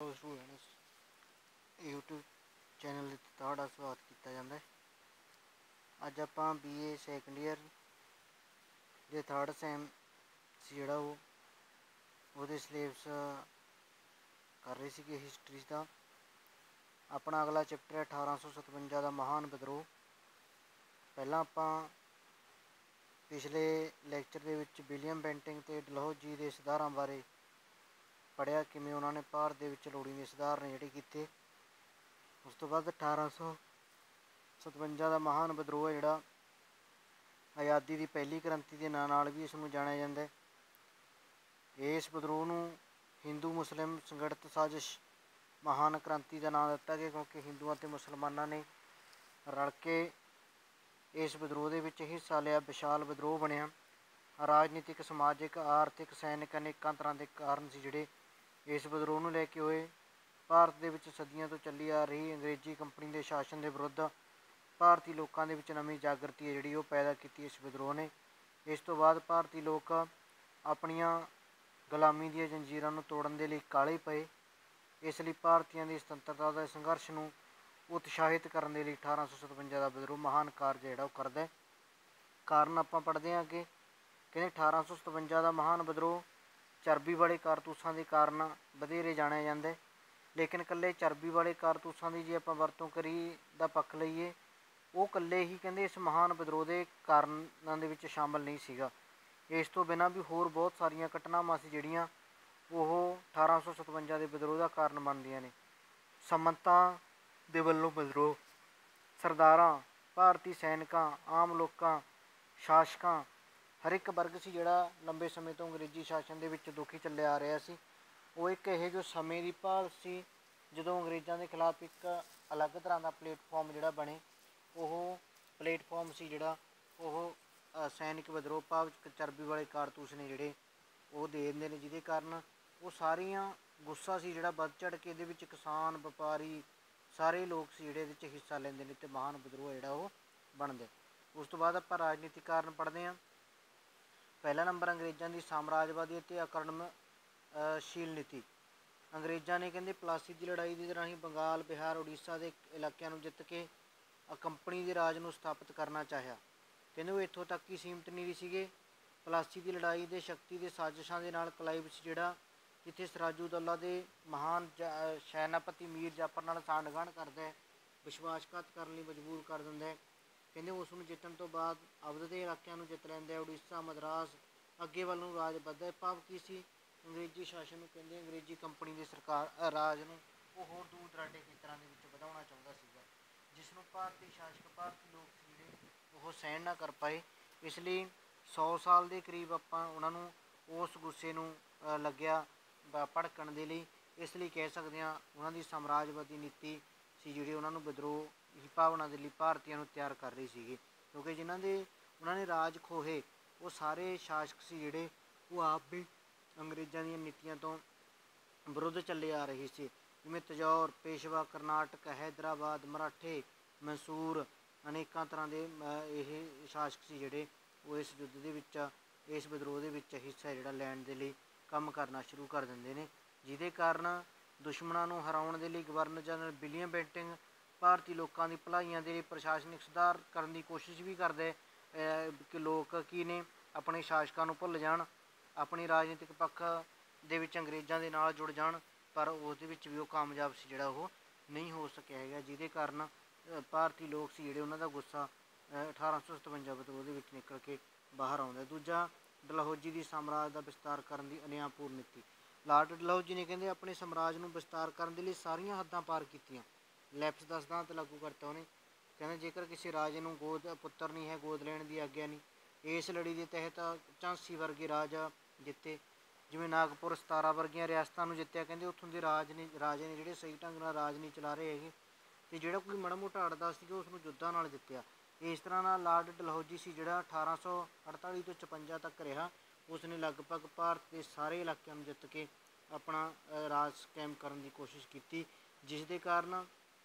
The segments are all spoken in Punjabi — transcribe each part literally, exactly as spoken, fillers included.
हेलो स्टूडेंट्स, यूट्यूब चैनल ਤੇ ਤੁਹਾਡਾ ਸਵਾਗਤ ਕੀਤਾ ਜਾਂਦਾ ਹੈ। ਅੱਜ ਆਪਾਂ ਬੀਏ ਸੈਕੰਡ ਈਅਰ ਦੇ ਥਰਡ ਸੈਮ ਸੀ ਜਿਹੜਾ ਉਹ ਉਹਦੇ ਸਿਲੇਬਸ ਕਰ ਰਹੇ ਸੀਗੇ ਹਿਸਟਰੀ ਦਾ। ਆਪਣਾ ਅਗਲਾ ਚੈਪਟਰ ਹੈ ਅਠਾਰਾਂ ਸੌ ਸਤਵੰਜਾ ਦਾ ਮਹਾਨ ਵਿਦਰੋਹ। ਪਹਿਲਾਂ ਆਪਾਂ ਪਿਛਲੇ ਲੈਕਚਰ ਦੇ ਵਿੱਚ ਵਿਲੀਅਮ ਬੈਂਟਿੰਗ ਅਤੇ ਡਲਹੌਜੀ ਦੇ ਸੁਧਾਰਾਂ ਬਾਰੇ ਪੜ੍ਹਿਆ, ਕਿਵੇਂ ਉਹਨਾਂ ਨੇ ਭਾਰਤ ਦੇ ਵਿੱਚ ਲੋੜੀਂਦੇ ਸੁਧਾਰ ਨੇ ਜਿਹੜੇ ਕੀਤੇ। ਉਸ ਤੋਂ ਬਾਅਦ ਅਠਾਰਾਂ ਸੌ ਸਤਵੰਜਾ ਦਾ ਮਹਾਨ ਵਿਦਰੋਹ ਹੈ ਜਿਹੜਾ ਆਜ਼ਾਦੀ ਦੀ ਪਹਿਲੀ ਕ੍ਰਾਂਤੀ ਦੇ ਨਾਂ ਨਾਲ ਵੀ ਇਸ ਨੂੰ ਜਾਣਿਆ ਜਾਂਦਾ ਹੈ। ਇਸ ਵਿਦਰੋਹ ਨੂੰ ਹਿੰਦੂ ਮੁਸਲਿਮ ਸੰਗਠਿਤ ਸਾਜ਼ਿਸ਼ ਮਹਾਨ ਕ੍ਰਾਂਤੀ ਦਾ ਨਾਂ ਦਿੱਤਾ ਗਿਆ, ਕਿਉਂਕਿ ਹਿੰਦੂਆਂ ਅਤੇ ਮੁਸਲਮਾਨਾਂ ਨੇ ਰਲ ਕੇ ਇਸ ਵਿਦਰੋਹ ਦੇ ਵਿੱਚ ਹਿੱਸਾ ਲਿਆ। ਵਿਸ਼ਾਲ ਵਿਦਰੋਹ ਬਣਿਆ। ਰਾਜਨੀਤਿਕ, ਸਮਾਜਿਕ, ਆਰਥਿਕ, ਸੈਨਿਕ ਅਨੇਕਾਂ ਤਰ੍ਹਾਂ ਦੇ ਕਾਰਨ ਸੀ ਜਿਹੜੇ ਇਸ ਵਿਦਰੋਹ ਨੂੰ ਲੈ ਕੇ ਹੋਏ। ਭਾਰਤ ਦੇ ਵਿੱਚ ਸਦੀਆਂ ਤੋਂ ਚੱਲੀ ਆ ਰਹੀ ਅੰਗਰੇਜ਼ੀ ਕੰਪਨੀ ਦੇ ਸ਼ਾਸਨ ਦੇ ਵਿਰੁੱਧ ਭਾਰਤੀ ਲੋਕਾਂ ਦੇ ਵਿੱਚ ਨਵੀਂ ਜਾਗਰਤੀ ਹੈ ਜਿਹੜੀ ਉਹ ਪੈਦਾ ਕੀਤੀ ਇਸ ਵਿਦਰੋਹ ਨੇ। ਇਸ ਤੋਂ ਬਾਅਦ ਭਾਰਤੀ ਲੋਕ ਆਪਣੀਆਂ ਗੁਲਾਮੀ ਦੀਆਂ ਜੰਜੀਰਾਂ ਨੂੰ ਤੋੜਨ ਦੇ ਲਈ ਕਾਹਲੇ ਪਏ। ਇਸ ਲਈ ਭਾਰਤੀਆਂ ਦੀ ਸੁਤੰਤਰਤਾ ਦੇ ਸੰਘਰਸ਼ ਨੂੰ ਉਤਸ਼ਾਹਿਤ ਕਰਨ ਦੇ ਲਈ ਅਠਾਰਾਂ ਸੌ ਸਤਵੰਜਾ ਦਾ ਵਿਦਰੋਹ ਮਹਾਨ ਕਾਰਜ ਜਿਹੜਾ ਉਹ ਕਰਦਾ ਹੈ। ਕਾਰਨ ਆਪਾਂ ਪੜ੍ਹਦੇ ਹਾਂ ਅੱਗੇ। ਕਹਿੰਦੇ ਅਠਾਰਾਂ ਸੌ ਸਤਵੰਜਾ ਦਾ ਮਹਾਨ ਵਿਦਰੋਹ ਚਰਬੀ ਵਾਲੇ ਕਾਰਤੂਸਾਂ ਦੇ ਕਾਰਨ ਵਧੇਰੇ ਜਾਣਿਆ ਜਾਂਦਾ ਹੈ। ਲੇਕਿਨ ਇਕੱਲੇ ਚਰਬੀ ਵਾਲੇ ਕਾਰਤੂਸਾਂ ਦੀ ਜੇ ਆਪਾਂ ਵਰਤੋਂ ਕਰੀ ਦਾ ਪੱਖ ਲਈਏ, ਉਹ ਇਕੱਲੇ ਹੀ ਕਹਿੰਦੇ ਇਸ ਮਹਾਨ ਵਿਦਰੋਹ ਦੇ ਕਾਰਨਾਂ ਦੇ ਵਿੱਚ ਸ਼ਾਮਲ ਨਹੀਂ ਸੀਗਾ। ਇਸ ਤੋਂ ਬਿਨਾਂ ਵੀ ਹੋਰ ਬਹੁਤ ਸਾਰੀਆਂ ਘਟਨਾਵਾਂ ਸੀ ਜਿਹੜੀਆਂ ਉਹ ਅਠਾਰਾਂ ਸੌ ਸਤਵੰਜਾ ਦੇ ਵਿਦਰੋਹ ਦਾ ਕਾਰਨ ਬਣਦੀਆਂ ਨੇ। ਸਮੰਤਾਂ ਦੇ ਵੱਲੋਂ ਵਿਦਰੋਹ, ਸਰਦਾਰਾਂ, ਭਾਰਤੀ ਸੈਨਿਕਾਂ, ਆਮ ਲੋਕਾਂ, ਸ਼ਾਸਕਾਂ, ਹਰ ਇੱਕ ਵਰਗ ਸੀ ਜਿਹੜਾ ਲੰਬੇ ਸਮੇਂ ਤੋਂ ਅੰਗਰੇਜ਼ੀ ਸ਼ਾਸਨ ਦੇ ਵਿੱਚ ਦੁਖੀ ਚੱਲਿਆ ਆ ਰਿਹਾ ਸੀ। ਉਹ ਇੱਕ ਇਹੋ ਜਿਹੇ ਸਮੇਂ ਦੀ ਭਾਲ ਸੀ ਜਦੋਂ ਅੰਗਰੇਜ਼ਾਂ ਦੇ ਖਿਲਾਫ ਇੱਕ ਅਲੱਗ ਤਰ੍ਹਾਂ ਦਾ ਪਲੇਟਫਾਰਮ ਜਿਹੜਾ ਬਣੇ। ਉਹ ਪਲੇਟਫਾਰਮ ਸੀ ਜਿਹੜਾ ਉਹ ਸੈਨਿਕ ਵਿਦਰੋਹ, ਭਾਵ ਚਰਬੀ ਵਾਲੇ ਕਾਰਤੂਸ ਨੇ ਜਿਹੜੇ ਉਹ ਦੇ ਦਿੰਦੇ ਨੇ, ਜਿਹਦੇ ਕਾਰਨ ਉਹ ਸਾਰੀਆਂ ਗੁੱਸਾ ਸੀ ਜਿਹੜਾ ਵੱਧ ਚੜ੍ਹ ਕੇ ਇਹਦੇ ਵਿੱਚ ਕਿਸਾਨ, ਵਪਾਰੀ, ਸਾਰੇ ਲੋਕ ਸੀ ਜਿਹੜੇ ਇਹਦੇ 'ਚ ਹਿੱਸਾ ਲੈਂਦੇ ਨੇ ਅਤੇ ਮਹਾਨ ਵਿਦਰੋਹ ਜਿਹੜਾ ਉਹ ਬਣਦਾ। ਉਸ ਤੋਂ ਬਾਅਦ ਆਪਾਂ ਰਾਜਨੀਤਿਕ ਕਾਰਨ ਪੜ੍ਹਦੇ ਹਾਂ। ਪਹਿਲਾ ਨੰਬਰ ਅੰਗਰੇਜ਼ਾਂ ਦੀ ਸਾਮਰਾਜਵਾਦੀ ਅਤੇ ਆਕਰਮਣਸ਼ੀਲ ਨੀਤੀ। ਅੰਗਰੇਜ਼ਾਂ ਨੇ ਕਹਿੰਦੇ ਪਲਾਸੀ ਦੀ ਲੜਾਈ ਦੇ ਰਾਹੀਂ ਬੰਗਾਲ, ਬਿਹਾਰ, ਉੜੀਸਾ ਦੇ ਇਲਾਕਿਆਂ ਨੂੰ ਜਿੱਤ ਕੇ ਕੰਪਨੀ ਦੇ ਰਾਜ ਨੂੰ ਸਥਾਪਿਤ ਕਰਨਾ ਚਾਹਿਆ। ਕਹਿੰਦੇ ਉਹ ਇੱਥੋਂ ਤੱਕ ਹੀ ਸੀਮਿਤ ਨਹੀਂ ਸੀਗੇ। ਪਲਾਸੀ ਦੀ ਲੜਾਈ ਦੇ ਸ਼ਕਤੀ ਦੇ ਸਾਜ਼ਿਸ਼ਾਂ ਦੇ ਨਾਲ ਕਲਾਈਵ ਸੀ ਜਿਹੜਾ ਜਿੱਥੇ ਸਿਰਾਜੂਦੌਲਾ ਦੇ ਮਹਾਨ ਜ ਸੈਨਾਪਤੀ ਮੀਰ ਜਾਫਰ ਨਾਲ ਸਾਂਠਗਾਂਠ ਕਰਦਾ ਹੈ, ਵਿਸ਼ਵਾਸਘਾਤ ਕਰਨ ਲਈ ਮਜਬੂਰ ਕਰ ਦਿੰਦਾ ਹੈ। ਕਹਿੰਦੇ ਉਸ ਨੂੰ ਜਿੱਤਣ ਤੋਂ ਬਾਅਦ ਅਵਧ ਦੇ ਇਲਾਕਿਆਂ ਨੂੰ ਜਿੱਤ ਲੈਂਦਾ। ਉੜੀਸਾ, ਮਦਰਾਸ ਅੱਗੇ ਵੱਲ ਨੂੰ ਰਾਜ ਵੱਧਦਾ। ਭਾਵ ਕੀ ਸੀ, ਅੰਗਰੇਜ਼ੀ ਸ਼ਾਸਨ ਨੂੰ ਕਹਿੰਦੇ ਅੰਗਰੇਜ਼ੀ ਕੰਪਨੀ ਦੇ ਸਰਕਾਰ ਰਾਜ ਨੂੰ ਉਹ ਹੋਰ ਦੂਰ ਦਰਾਡੇ ਖੇਤਰਾਂ ਦੇ ਵਿੱਚ ਵਧਾਉਣਾ ਚਾਹੁੰਦਾ ਸੀਗਾ, ਜਿਸ ਨੂੰ ਭਾਰਤੀ ਸ਼ਾਸਕ, ਭਾਰਤੀ ਲੋਕ ਸੀ ਜਿਹੜੇ ਉਹ ਸਹਿਣ ਨਾ ਕਰ ਪਾਏ। ਇਸ ਲਈ ਸੌ ਸਾਲ ਦੇ ਕਰੀਬ ਆਪਾਂ ਉਹਨਾਂ ਨੂੰ ਉਸ ਗੁੱਸੇ ਨੂੰ ਲੱਗਿਆ ਭੜਕਣ ਦੇ ਲਈ। ਇਸ ਲਈ ਕਹਿ ਸਕਦੇ ਹਾਂ ਉਹਨਾਂ ਦੀ ਸਾਮਰਾਜਵਾਦੀ ਨੀਤੀ ਸੀ ਜਿਹੜੀ ਉਹਨਾਂ ਨੂੰ ਵਿਦਰੋਹ ਦੀ ਭਾਵਨਾ ਦੇ ਲਈ ਭਾਰਤੀਆਂ ਨੂੰ ਤਿਆਰ ਕਰ ਰਹੀ ਸੀਗੀ, ਕਿਉਂਕਿ ਜਿਨ੍ਹਾਂ ਦੇ ਉਹਨਾਂ ਨੇ ਰਾਜ ਖੋਹੇ ਉਹ ਸਾਰੇ ਸ਼ਾਸਕ ਸੀ ਜਿਹੜੇ ਉਹ ਆਪ ਵੀ ਅੰਗਰੇਜ਼ਾਂ ਦੀਆਂ ਨੀਤੀਆਂ ਤੋਂ ਵਿਰੁੱਧ ਚੱਲੇ ਆ ਰਹੇ ਸੀ। ਜਿਵੇਂ ਤੰਜੌਰ, ਪੇਸ਼ਵਾ, ਕਰਨਾਟਕ, ਹੈਦਰਾਬਾਦ, ਮਰਾਠੇ, ਮੈਸੂਰ, ਅਨੇਕਾਂ ਤਰ੍ਹਾਂ ਦੇ ਇਹ ਸ਼ਾਸਕ ਸੀ ਜਿਹੜੇ ਉਹ ਇਸ ਯੁੱਧ ਦੇ ਵਿੱਚ, ਇਸ ਵਿਦਰੋਹ ਦੇ ਵਿੱਚ ਹਿੱਸਾ ਜਿਹੜਾ ਲੈਣ ਦੇ ਲਈ ਕੰਮ ਕਰਨਾ ਸ਼ੁਰੂ ਕਰ ਦਿੰਦੇ ਨੇ, ਜਿਹਦੇ ਕਾਰਨ ਦੁਸ਼ਮਣਾਂ ਨੂੰ ਹਰਾਉਣ ਦੇ ਲਈ ਗਵਰਨਰ ਜਨਰਲ ਵਿਲੀਅਮ ਬੈਂਟਿੰਗ ਭਾਰਤੀ ਲੋਕਾਂ ਦੀ ਭਲਾਈਆਂ ਦੇ ਲਈ ਪ੍ਰਸ਼ਾਸਨਿਕ ਸੁਧਾਰ ਕਰਨ ਦੀ ਕੋਸ਼ਿਸ਼ ਵੀ ਕਰਦੇ ਕਿ ਲੋਕ ਕੀ ਨੇ ਆਪਣੇ ਸ਼ਾਸਕਾਂ ਨੂੰ ਭੁੱਲ ਜਾਣ, ਆਪਣੀ ਰਾਜਨੀਤਿਕ ਪੱਖ ਦੇ ਵਿੱਚ ਅੰਗਰੇਜ਼ਾਂ ਦੇ ਨਾਲ ਜੁੜ ਜਾਣ, ਪਰ ਉਹਦੇ ਵਿੱਚ ਵੀ ਉਹ ਕਾਮਯਾਬ ਸੀ ਜਿਹੜਾ ਉਹ ਨਹੀਂ ਹੋ ਸਕਿਆ ਹੈਗਾ, ਜਿਹਦੇ ਕਾਰਨ ਭਾਰਤੀ ਲੋਕ ਸੀ ਜਿਹੜੇ ਉਹਨਾਂ ਦਾ ਗੁੱਸਾ ਅਠਾਰਾਂ ਸੌ ਸਤਵੰਜਾ ਵਿਦਰੋਹ ਦੇ ਵਿੱਚ ਨਿਕਲ ਕੇ ਬਾਹਰ ਆਉਂਦਾ। ਦੂਜਾ, ਡਲਹੌਜੀ ਦੀ ਸਾਮਰਾਜ ਦਾ ਵਿਸਤਾਰ ਕਰਨ ਦੀ ਅਨਿਆਂਪੂਰਨ ਨੀਤੀ। ਲਾਰਡ ਡਲਹੌਜੀ ਨੇ ਕਹਿੰਦੇ ਆਪਣੇ ਸਾਮਰਾਜ ਨੂੰ ਵਿਸਤਾਰ ਕਰਨ ਦੇ ਲਈ ਸਾਰੀਆਂ ਹੱਦਾਂ ਪਾਰ ਕੀਤੀਆਂ। ਲੈਪਸ ਦਾ ਸਿਧਾਂਤ ਲਾਗੂ ਕਰਤਾ ਉਹਨੇ। ਕਹਿੰਦੇ ਜੇਕਰ ਕਿਸੇ ਰਾਜੇ ਨੂੰ ਗੋਦ ਪੁੱਤਰ ਨਹੀਂ ਹੈ, ਗੋਦ ਲੈਣ ਦੀ ਆਗਿਆ ਨਹੀਂ। ਇਸ ਲੜੀ ਦੇ ਤਹਿਤ ਝਾਂਸੀ ਵਰਗੇ ਰਾਜ ਜਿੱਤੇ, ਜਿਵੇਂ ਨਾਗਪੁਰ, ਸਤਾਰਾ ਵਰਗੀਆਂ ਰਿਆਸਤਾਂ ਨੂੰ ਜਿੱਤਿਆ। ਕਹਿੰਦੇ ਉੱਥੋਂ ਦੇ ਰਾਜ ਨੇ ਰਾਜੇ ਨੇ ਜਿਹੜੇ ਸਹੀ ਢੰਗ ਨਾਲ ਰਾਜ ਨਹੀਂ ਚਲਾ ਰਹੇ ਹੈਗੇ, ਅਤੇ ਜਿਹੜਾ ਕੋਈ ਮਾੜਾ ਮੋਟਾ ਅੜਦਾ ਸੀਗਾ ਉਸ ਨੂੰ ਯੁੱਧਾਂ ਨਾਲ ਜਿੱਤਿਆ। ਇਸ ਤਰ੍ਹਾਂ ਨਾਲ ਲਾਰਡ ਡਲਹੌਜੀ ਸੀ ਜਿਹੜਾ ਅਠਾਰਾਂ ਸੌ ਅੜਤਾਲੀ ਤੋਂ ਛਪੰਜਾ ਤੱਕ ਰਿਹਾ। ਉਸ ਨੇ ਲਗਭਗ ਭਾਰਤ ਦੇ ਸਾਰੇ ਇਲਾਕਿਆਂ ਨੂੰ ਜਿੱਤ ਕੇ ਆਪਣਾ ਰਾਜ ਕਾਇਮ ਕਰਨ ਦੀ ਕੋਸ਼ਿਸ਼ ਕੀਤੀ, ਜਿਸ ਦੇ ਕਾਰਨ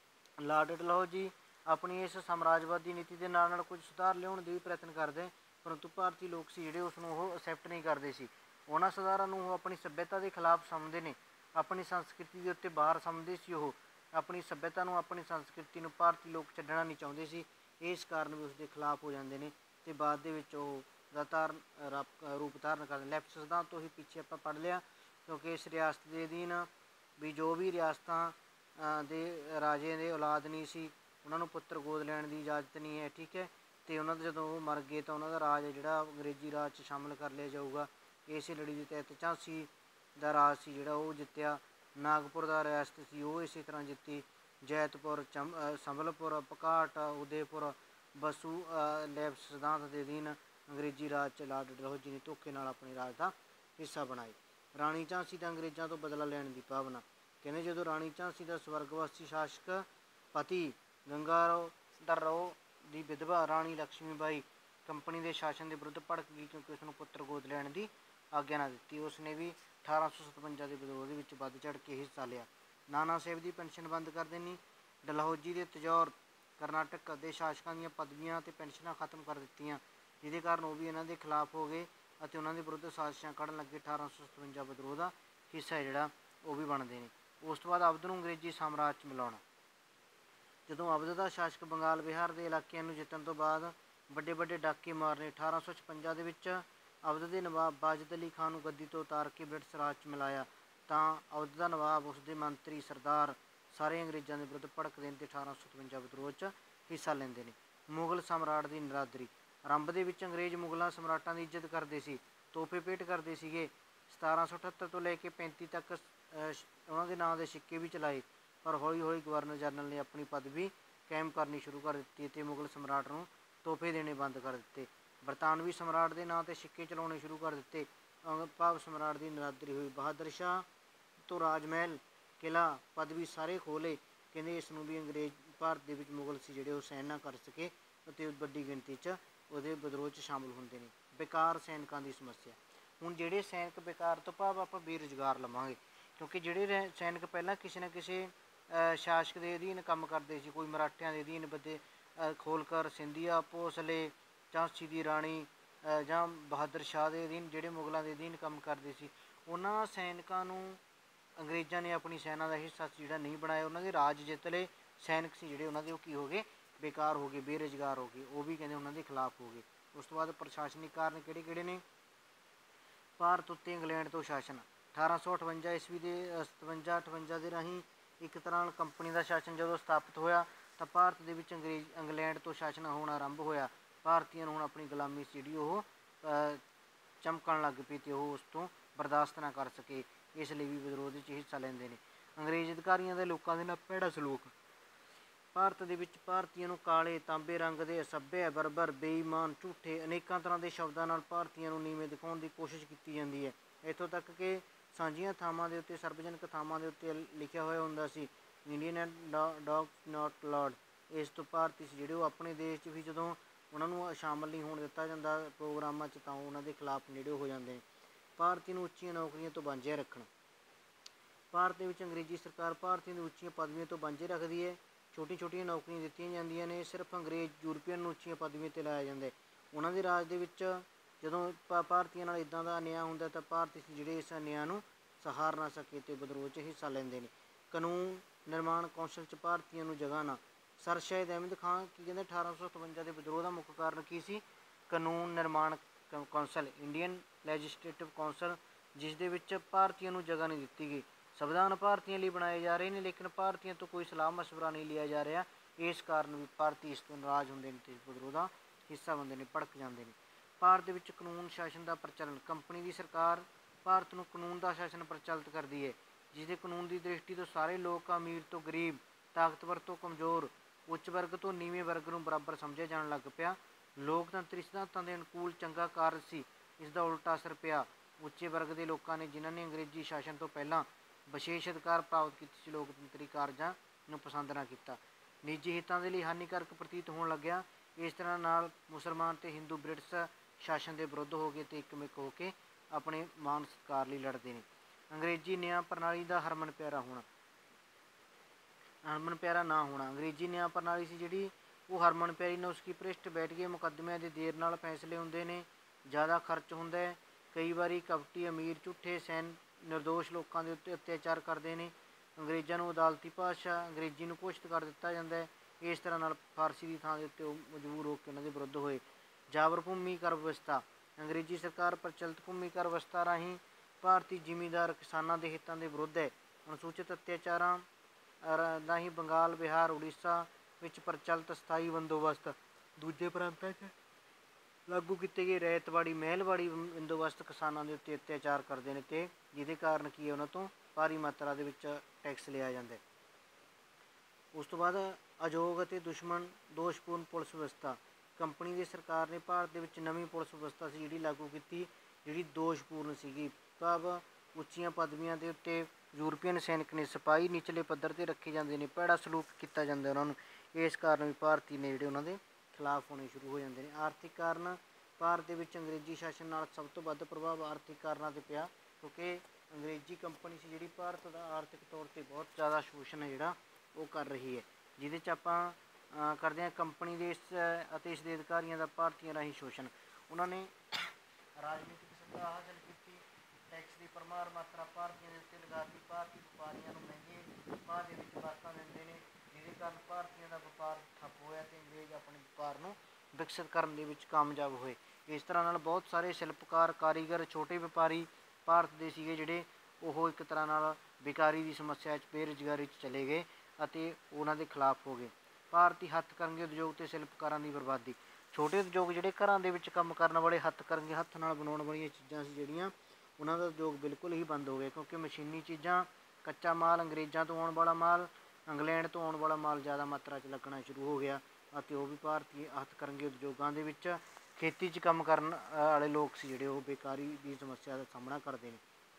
ਲਾਰਡ ਡਲਹੌਜੀ ਆਪਣੀ ਇਸ ਸਾਮਰਾਜਵਾਦੀ ਨੀਤੀ ਦੇ ਨਾਲ ਨਾਲ ਕੁਝ ਸੁਧਾਰ ਲਿਆਉਣ ਦੇ ਵੀ ਪ੍ਰਯਤਨ ਕਰਦੇ, ਪਰੰਤੂ ਭਾਰਤੀ ਲੋਕ ਸੀ ਜਿਹੜੇ ਉਸ ਨੂੰ ਉਹ ਅਸੈਪਟ ਨਹੀਂ ਕਰਦੇ ਸੀ। ਉਹਨਾਂ ਸੁਧਾਰਾਂ ਨੂੰ ਉਹ ਆਪਣੀ ਸੱਭਿਅਤਾ ਦੇ ਖਿਲਾਫ ਸਮਝਦੇ ਨੇ, अपनी संस्कृति के उत्ते बाहर समझते सी। वो अपनी सभ्यता नूं अपनी संस्कृति नूं भारतीय लोग छड्डना नहीं चाहुंदे सी। इस कारण भी उसके खिलाफ हो जाते हैं तो बाद दे विच वो दा धारण रूप धारण करते। लैफ्ट सिद्धांत तो ही पीछे आप पढ़ लिया, क्योंकि इस रियासत के अधीन भी जो भी रियासतां दे राजे दे औलाद नहीं सी, उन्होंने पुत्र गोद लैण की इजाजत नहीं है। ठीक है, तो उन्होंने जो मर गए तो उन्होंने राज है जिहड़ा अंग्रेजी राज च शामिल कर लिया जाऊगा। इस लड़ी के तहत झांसी का राज सी जिहड़ा वो जित्तिया। नागपुर का रियासत सी वो इस तरह जित्ती। जैतपुर, चम संबलपुर, पघाट, उदयपुर, बसू लैफ्ट सिद्धांत के अधीन अंग्रेजी राज च लॉर्ड डलहौजी ने धोखे नाल अपने राज का हिस्सा बनाए। राणी झांसी का अंग्रेज़ों तो बदला लैण की भावना। कहते जो राणी झांसी का स्वर्गवासी शासक पति गंगाराव ढर्राओ की विधवा राणी लक्ष्मीबाई कंपनी के शासन के विरुद्ध भड़क गई, क्योंकि उसने पुत्र गोद लैण की आग्ञा ना दी। उसने भी अठारह सौ सतवंजा के विद्रोह में बढ़ चढ़ के हिस्सा लिया। नाना साहिब की पेनशन बंद कर देनी। डलहौजी के तजौर करनाटक के शासकों दी पदवियां ते पेनशन खत्म कर दित्तियां, जिहदे कारण वो भी इन्हां दे खिलाफ हो गए और उन्होंने विरुद्ध साजिशां कढ़न लगे। अठारह सौ सतवंजा विद्रोह का हिस्सा है जिहड़ा वो भी बनते हैं। उस तो बाद अवध नूं अंग्रेजी साम्राज च मिलाउणा। जदों अवध का शासक बंगाल बिहार के इलाकों में जितण तो बाद वड्डे वड्डे डाके मारने, अठारह सौ छपंजा दे विच अवध के नवाब वाजिद अली खान नूं गद्दी तो उतार के ब्रिटिश राज च मिलाया, तो अवध का नवाब उसके मंत्री सरदार सारे अंग्रेज़ों के विरुद्ध भड़कते हैं तो अठारह सौ सतवंजा विद्रोह च हिस्सा लेंदे ने। मुगल सम्राट की निरादरी। आरंभ के विच अंग्रेज़ मुगलों सम्राटां की इज्जत करते सी, तोहफे भेंट करते थे। सतारह सौ अठहत्तर तो लैके पैंती तक उन्होंने नाँ के सिक्के भी चलाए, पर हौली हौली गवर्नर जनरल ने अपनी पदवी कायम करनी शुरू कर दी तो मुगल सम्राट को तोहफे देने बंद कर दिते। बरतानवी सम्राट के नाँ से सिक्के चलाने शुरू कर दिते। भाव सम्राट की निरादरी हुई। बहादुर शाह तो राजमहल किला पदवी सारे खोले। कहते इसनों भी अंग्रेज भारत के मुगल से जोड़े सहन ना कर सके तो वड्डी गिनती वो विद्रोह च शामिल होंगे ने। बेकार सैनिकों की समस्या। हुण जिहड़े सैनिक बेकार तो भाव आप बेरोजगार लवांगे, क्योंकि जिहड़े सैनिक पहलां किसी न किसी शासक के अधीन काम करते सी, कोई मराठियां के अधीन बदे खोलकर, सिंधिया, भोसले, झांसी की राणी जां बहादुर शाह के अधीन जिहड़े मुगलों के अधीन काम करते सी, उन्हां सैनिकों नूं अंग्रेज़ों ने अपनी सेना का हिस्सा जिहड़ा नहीं बनाया। उन्होंने राज जित ले सैनिक से जिहड़े उन्होंने की हो गए बेकार हो गए, बेरोजगार हो गए, वो भी कहते उन्होंने खिलाफ हो गए। उस तो बाद प्रशासनिक कारण किहड़े किहड़े ने। भारत उत्ते इंग्लैंड तो शासन। अठारह सौ अठवंजा ईस्वी के सतवंजा अठवंजा के राही एक तरह कंपनी का शासन जो स्थापित होया तो भारत के विच अंग्रेज इंग्लैंड तो शासन होना आरंभ होया। भारतीय हुण अपनी गुलामी सी जिहड़ी वो चमकण लग पई तो उस तो बर्दाश्त ना कर सके, इसलिए भी विद्रोह के हिस्सा लेंदे ने। अंग्रेज अधिकारियों के लोगों के नाल भैड़ा सलूक। भारत के विच भारतीय नूं काले तांबे रंग के असभ्य, बर्बर, बेईमान, झूठे अनेकों तरह के शब्दों नाल भारतीय नूं नीवें दिखाउण की कोशिश की जाती है। इत्थों तक कि सांझियां थावां दे उत्ते सार्वजनिक थावां दे उत्ते लिखिया होया हुंदा सी Indian and dog not allowed. इस तो भारती से जिहड़े अपने देश च भी जदों उन्होंने शामिल नहीं होने दिता जाता प्रोग्रामां च तां उन्हां दे खिलाफ नेड़े हो जाते हैं। भारतीय नूं उच्चियां नौकरियों तो वांझिया रखना। भारत के विच अंग्रेजी सरकार भारतीयों की उच्चियां पदवियों तो वांझे रखती है। छोटी छोटियां नौकरियां दित्तियां जांदियां ने। सिर्फ अंग्रेज यूरोपीयन नूं उच्चियां पदवियों ते लाया जाता है। उन्हां दे राज दे विच जदों भारतीयों नाल इदां दा अन्याय हुंदा तां भारती जिहड़े इस अन्याय नूं सहार ना सके तो विद्रोह च हिस्सा लैंदे ने। कानून निर्माण कौंसल च भारतीयों नूं जगह ना। सर शहीद अहमद खान की कहते अठारह सौ सतवंजा के विद्रोह का मुख्य कारण की सी कानून निर्माण कौंसल इंडियन लैजिस्लेटिव कौंसल, जिस दे विच भारतीयों नूं जगह नहीं दी गई। संविधान भारतीयों लिए बनाए जा रहे हैं लेकिन भारतीयों तो कोई सलाह मशवरा नहीं लिया जा रहा। इस कारण भी भारतीय इस तो नाराज होंगे तो विद्रोह का हिस्सा बनते हैं, भड़क जाते हैं। भारत विच कानून शासन का प्रचलन। कंपनी की सरकार भारत नूं कानून का शासन प्रचलित करती है, जिसके कानून की दृष्टि तो सारे लोग अमीर तो गरीब, ताकतवर तो कमज़ोर, उच्च वर्ग तो नीवें वर्ग नूं बराबर समझिया जाण लग पिया। लोकतंत्री सिद्धांतां के अनुकूल चंगा कारज सी, इसका उल्टा असर पिया उच्चे वर्ग के लोगों ने, जिन्होंने अंग्रेजी शासन तो पहला विशेष अधिकार प्राप्त किए लोकतंत्री कारजां नूं पसंद ना किया। निजी हितों के लिए हानिकारक प्रतीत होने लग्या। इस तरह नाल मुसलमान तो हिंदू ब्रिटिश शासन के विरुद्ध हो गए तो एकमिक होकर अपने मान सत्कार लिए लड़ते हैं। अंग्रेजी न्याय प्रणाली का हरमन प्यारा होना हरमन प्यारा ना होना। अंग्रेजी न्याय प्रणाली से जी वो हरमन प्यारी ने उसकी भ्रिष्ट बैठ गए। मुकदमिਆਂ के देर नाल फैसले होंगे ने, ज़्यादा खर्च होंगे, कई बार कपटी अमीर झूठे सैन ਨਿਰਦੋਸ਼ ਲੋਕਾਂ ਦੇ ਉੱਤੇ ਅਤਿਆਚਾਰ ਕਰਦੇ ਨੇ। ਅੰਗਰੇਜ਼ਾਂ ਨੂੰ ਅਦਾਲਤੀ ਭਾਸ਼ਾ ਅੰਗਰੇਜ਼ੀ ਨੂੰ ਘੋਸ਼ਿਤ ਕਰ ਦਿੱਤਾ ਜਾਂਦਾ ਹੈ। ਇਸ ਤਰ੍ਹਾਂ ਨਾਲ ਫਾਰਸੀ ਦੀ ਥਾਂ ਦੇ ਉੱਤੇ ਉਹ ਮਜਬੂਰ ਹੋ ਕੇ ਉਹਨਾਂ ਦੇ ਵਿਰੁੱਧ ਹੋਏ। ਜਾਬਰ ਭੂਮੀ ਕਰ ਵਿਵਸਥਾ ਅੰਗਰੇਜ਼ੀ ਸਰਕਾਰ ਪ੍ਰਚਲਿਤ ਭੂਮੀ ਕਰ ਵਿਵਸਥਾ ਰਾਹੀਂ ਭਾਰਤੀ ਜ਼ਿਮੀਂਦਾਰ ਕਿਸਾਨਾਂ ਦੇ ਹਿੱਤਾਂ ਦੇ ਵਿਰੁੱਧ ਹੈ। ਅਨੁਸੂਚਿਤ ਅਤਿਆਚਾਰਾਂ ਰਾਹੀਂ ਬੰਗਾਲ, ਬਿਹਾਰ, ਉੜੀਸਾ ਵਿੱਚ ਪ੍ਰਚਲਿਤ ਸਥਾਈ ਬੰਦੋਬਸਤ ਦੂਜੇ ਪ੍ਰਾਂਤਾਂ 'ਚ ਲਾਗੂ ਕੀਤੇ ਗਏ ਰੈਤਵਾੜੀ ਮਹਿਲਵਾੜੀ ਬੰਦੋਬਸਤ ਕਿਸਾਨਾਂ ਦੇ ਉੱਤੇ ਅਤਿਆਚਾਰ ਕਰਦੇ ਨੇ ਅਤੇ ਜਿਹਦੇ ਕਾਰਨ ਕੀ ਹੈ ਉਹਨਾਂ ਤੋਂ ਭਾਰੀ ਮਾਤਰਾ ਦੇ ਵਿੱਚ ਟੈਕਸ ਲਿਆ ਜਾਂਦਾ। ਉਸ ਤੋਂ ਬਾਅਦ ਅਯੋਗ ਅਤੇ ਦੁਸ਼ਮਣ ਦੋਸ਼ਪੂਰਨ ਪੁਲਿਸ ਵਿਵਸਥਾ ਕੰਪਨੀ ਦੀ ਸਰਕਾਰ ਨੇ ਭਾਰਤ ਦੇ ਵਿੱਚ ਨਵੀਂ ਪੁਲਿਸ ਵਿਵਸਥਾ ਸੀ ਜਿਹੜੀ ਲਾਗੂ ਕੀਤੀ, ਜਿਹੜੀ ਦੋਸ਼ਪੂਰਨ ਸੀਗੀ। ਭਾਵ ਉੱਚੀਆਂ ਪਦਵੀਆਂ ਦੇ ਉੱਤੇ ਯੂਰਪੀਅਨ ਸੈਨਿਕ ਨੇ ਸਿਪਾਹੀ ਨਿਚਲੇ ਪੱਧਰ 'ਤੇ ਰੱਖੇ ਜਾਂਦੇ ਨੇ, ਭੈੜਾ ਸਲੂਕ ਕੀਤਾ ਜਾਂਦਾ ਉਹਨਾਂ ਨੂੰ। ਇਸ ਕਾਰਨ ਵੀ ਭਾਰਤੀ ਨੇ ਜਿਹੜੇ ਉਹਨਾਂ ਦੇ ਖਿਲਾਫ ਹੋਣੇ ਸ਼ੁਰੂ ਹੋ ਜਾਂਦੇ ਨੇ। ਆਰਥਿਕ ਕਾਰਨ ਭਾਰਤ ਦੇ ਵਿੱਚ ਅੰਗਰੇਜ਼ੀ ਸ਼ਾਸਨ ਨਾਲ ਸਭ ਤੋਂ ਵੱਧ ਪ੍ਰਭਾਵ ਆਰਥਿਕ ਕਾਰਨਾਂ 'ਤੇ ਪਿਆ, ਕਿਉਂਕਿ ਅੰਗਰੇਜ਼ੀ ਕੰਪਨੀ ਸੀ ਜਿਹੜੀ ਭਾਰਤ ਦਾ ਆਰਥਿਕ ਤੌਰ 'ਤੇ ਬਹੁਤ ਜ਼ਿਆਦਾ ਸ਼ੋਸ਼ਣ ਹੈ ਜਿਹੜਾ ਉਹ ਕਰ ਰਹੀ ਹੈ। ਜਿਹਦੇ 'ਚ ਆਪਾਂ ਕਰਦੇ ਹਾਂ ਕੰਪਨੀ ਦੇ ਇਸ ਅਤੇ ਇਸ ਦੇ ਅਧਿਕਾਰੀਆਂ ਦਾ ਭਾਰਤੀਆਂ ਰਾਹੀਂ ਸ਼ੋਸ਼ਣ। ਉਹਨਾਂ ਨੇ ਰਾਜਨੀਤਿਕ ਸੱਤਾ ਹਾਸਲ ਕੀਤੀ, ਟੈਕਸ ਦੀ ਭਰਮਾਰ ਮਾਤਰਾ ਭਾਰਤੀਆਂ ਦੇ ਉੱਤੇ ਲਗਾਤੀ। ਭਾਰਤੀ ਵਪਾਰੀਆਂ ਨੂੰ ਮਹਿੰਗੇ ਭਾਅ ਦੇ ਵਿੱਚ ਵਰਤਾਂ ਦਿੰਦੇ ਨੇ, ਜਿਹਦੇ ਕਾਰਨ ਭਾਰਤੀਆਂ ਦਾ ਵਪਾਰ ਠੱਪ ਹੋਇਆ ਅਤੇ ਅੰਗਰੇਜ਼ ਆਪਣੇ ਵਪਾਰ ਨੂੰ ਵਿਕਸਿਤ ਕਰਨ ਦੇ ਵਿੱਚ ਕਾਮਯਾਬ ਹੋਏ। ਇਸ ਤਰ੍ਹਾਂ ਨਾਲ ਬਹੁਤ ਸਾਰੇ ਸ਼ਿਲਪਕਾਰ, ਕਾਰੀਗਰ, ਛੋਟੇ ਵਪਾਰੀ ਭਾਰਤ ਦੇ ਸੀਗੇ ਜਿਹੜੇ ਉਹ ਇੱਕ ਤਰ੍ਹਾਂ ਨਾਲ ਬੇਕਾਰੀ ਦੀ ਸਮੱਸਿਆ 'ਚ, ਬੇਰੁਜ਼ਗਾਰੀ 'ਚ ਚਲੇ ਗਏ ਅਤੇ ਉਹਨਾਂ ਦੇ ਖਿਲਾਫ ਹੋ ਗਏ। ਭਾਰਤੀ ਹੱਥਕਰਘੇ ਉਦਯੋਗ ਅਤੇ ਸ਼ਿਲਪਕਾਰਾਂ ਦੀ ਬਰਬਾਦੀ ਛੋਟੇ ਉਦਯੋਗ ਜਿਹੜੇ ਘਰਾਂ ਦੇ ਵਿੱਚ ਕੰਮ ਕਰਨ ਵਾਲੇ ਹੱਥਕਰਘੇ ਹੱਥ ਨਾਲ ਬਣਾਉਣ ਵਾਲੀਆਂ ਚੀਜ਼ਾਂ ਸੀ ਜਿਹੜੀਆਂ ਉਹਨਾਂ ਦਾ ਉਦਯੋਗ ਬਿਲਕੁਲ ਹੀ ਬੰਦ ਹੋ ਗਿਆ, ਕਿਉਂਕਿ ਮਸ਼ੀਨੀ ਚੀਜ਼ਾਂ, ਕੱਚਾ ਮਾਲ, ਅੰਗਰੇਜ਼ਾਂ ਤੋਂ ਆਉਣ ਵਾਲਾ ਮਾਲ, ਇੰਗਲੈਂਡ ਤੋਂ ਆਉਣ ਵਾਲਾ ਮਾਲ ਜ਼ਿਆਦਾ ਮਾਤਰਾ 'ਚ ਲੱਗਣਾ ਸ਼ੁਰੂ ਹੋ ਗਿਆ ਅਤੇ ਉਹ ਵੀ ਭਾਰਤੀ ਹੱਥਕਰਘੇ ਉਦਯੋਗਾਂ ਦੇ ਵਿੱਚ ਖੇਤੀ 'ਚ ਕੰਮ ਕਰਨ ਵਾਲੇ ਲੋਕ ਸੀ ਜਿਹੜੇ ਉਹ ਬੇਕਾਰੀ ਦੀ ਸਮੱਸਿਆ ਦਾ ਸਾਹਮਣਾ ਕਰਦੇ ਨੇ।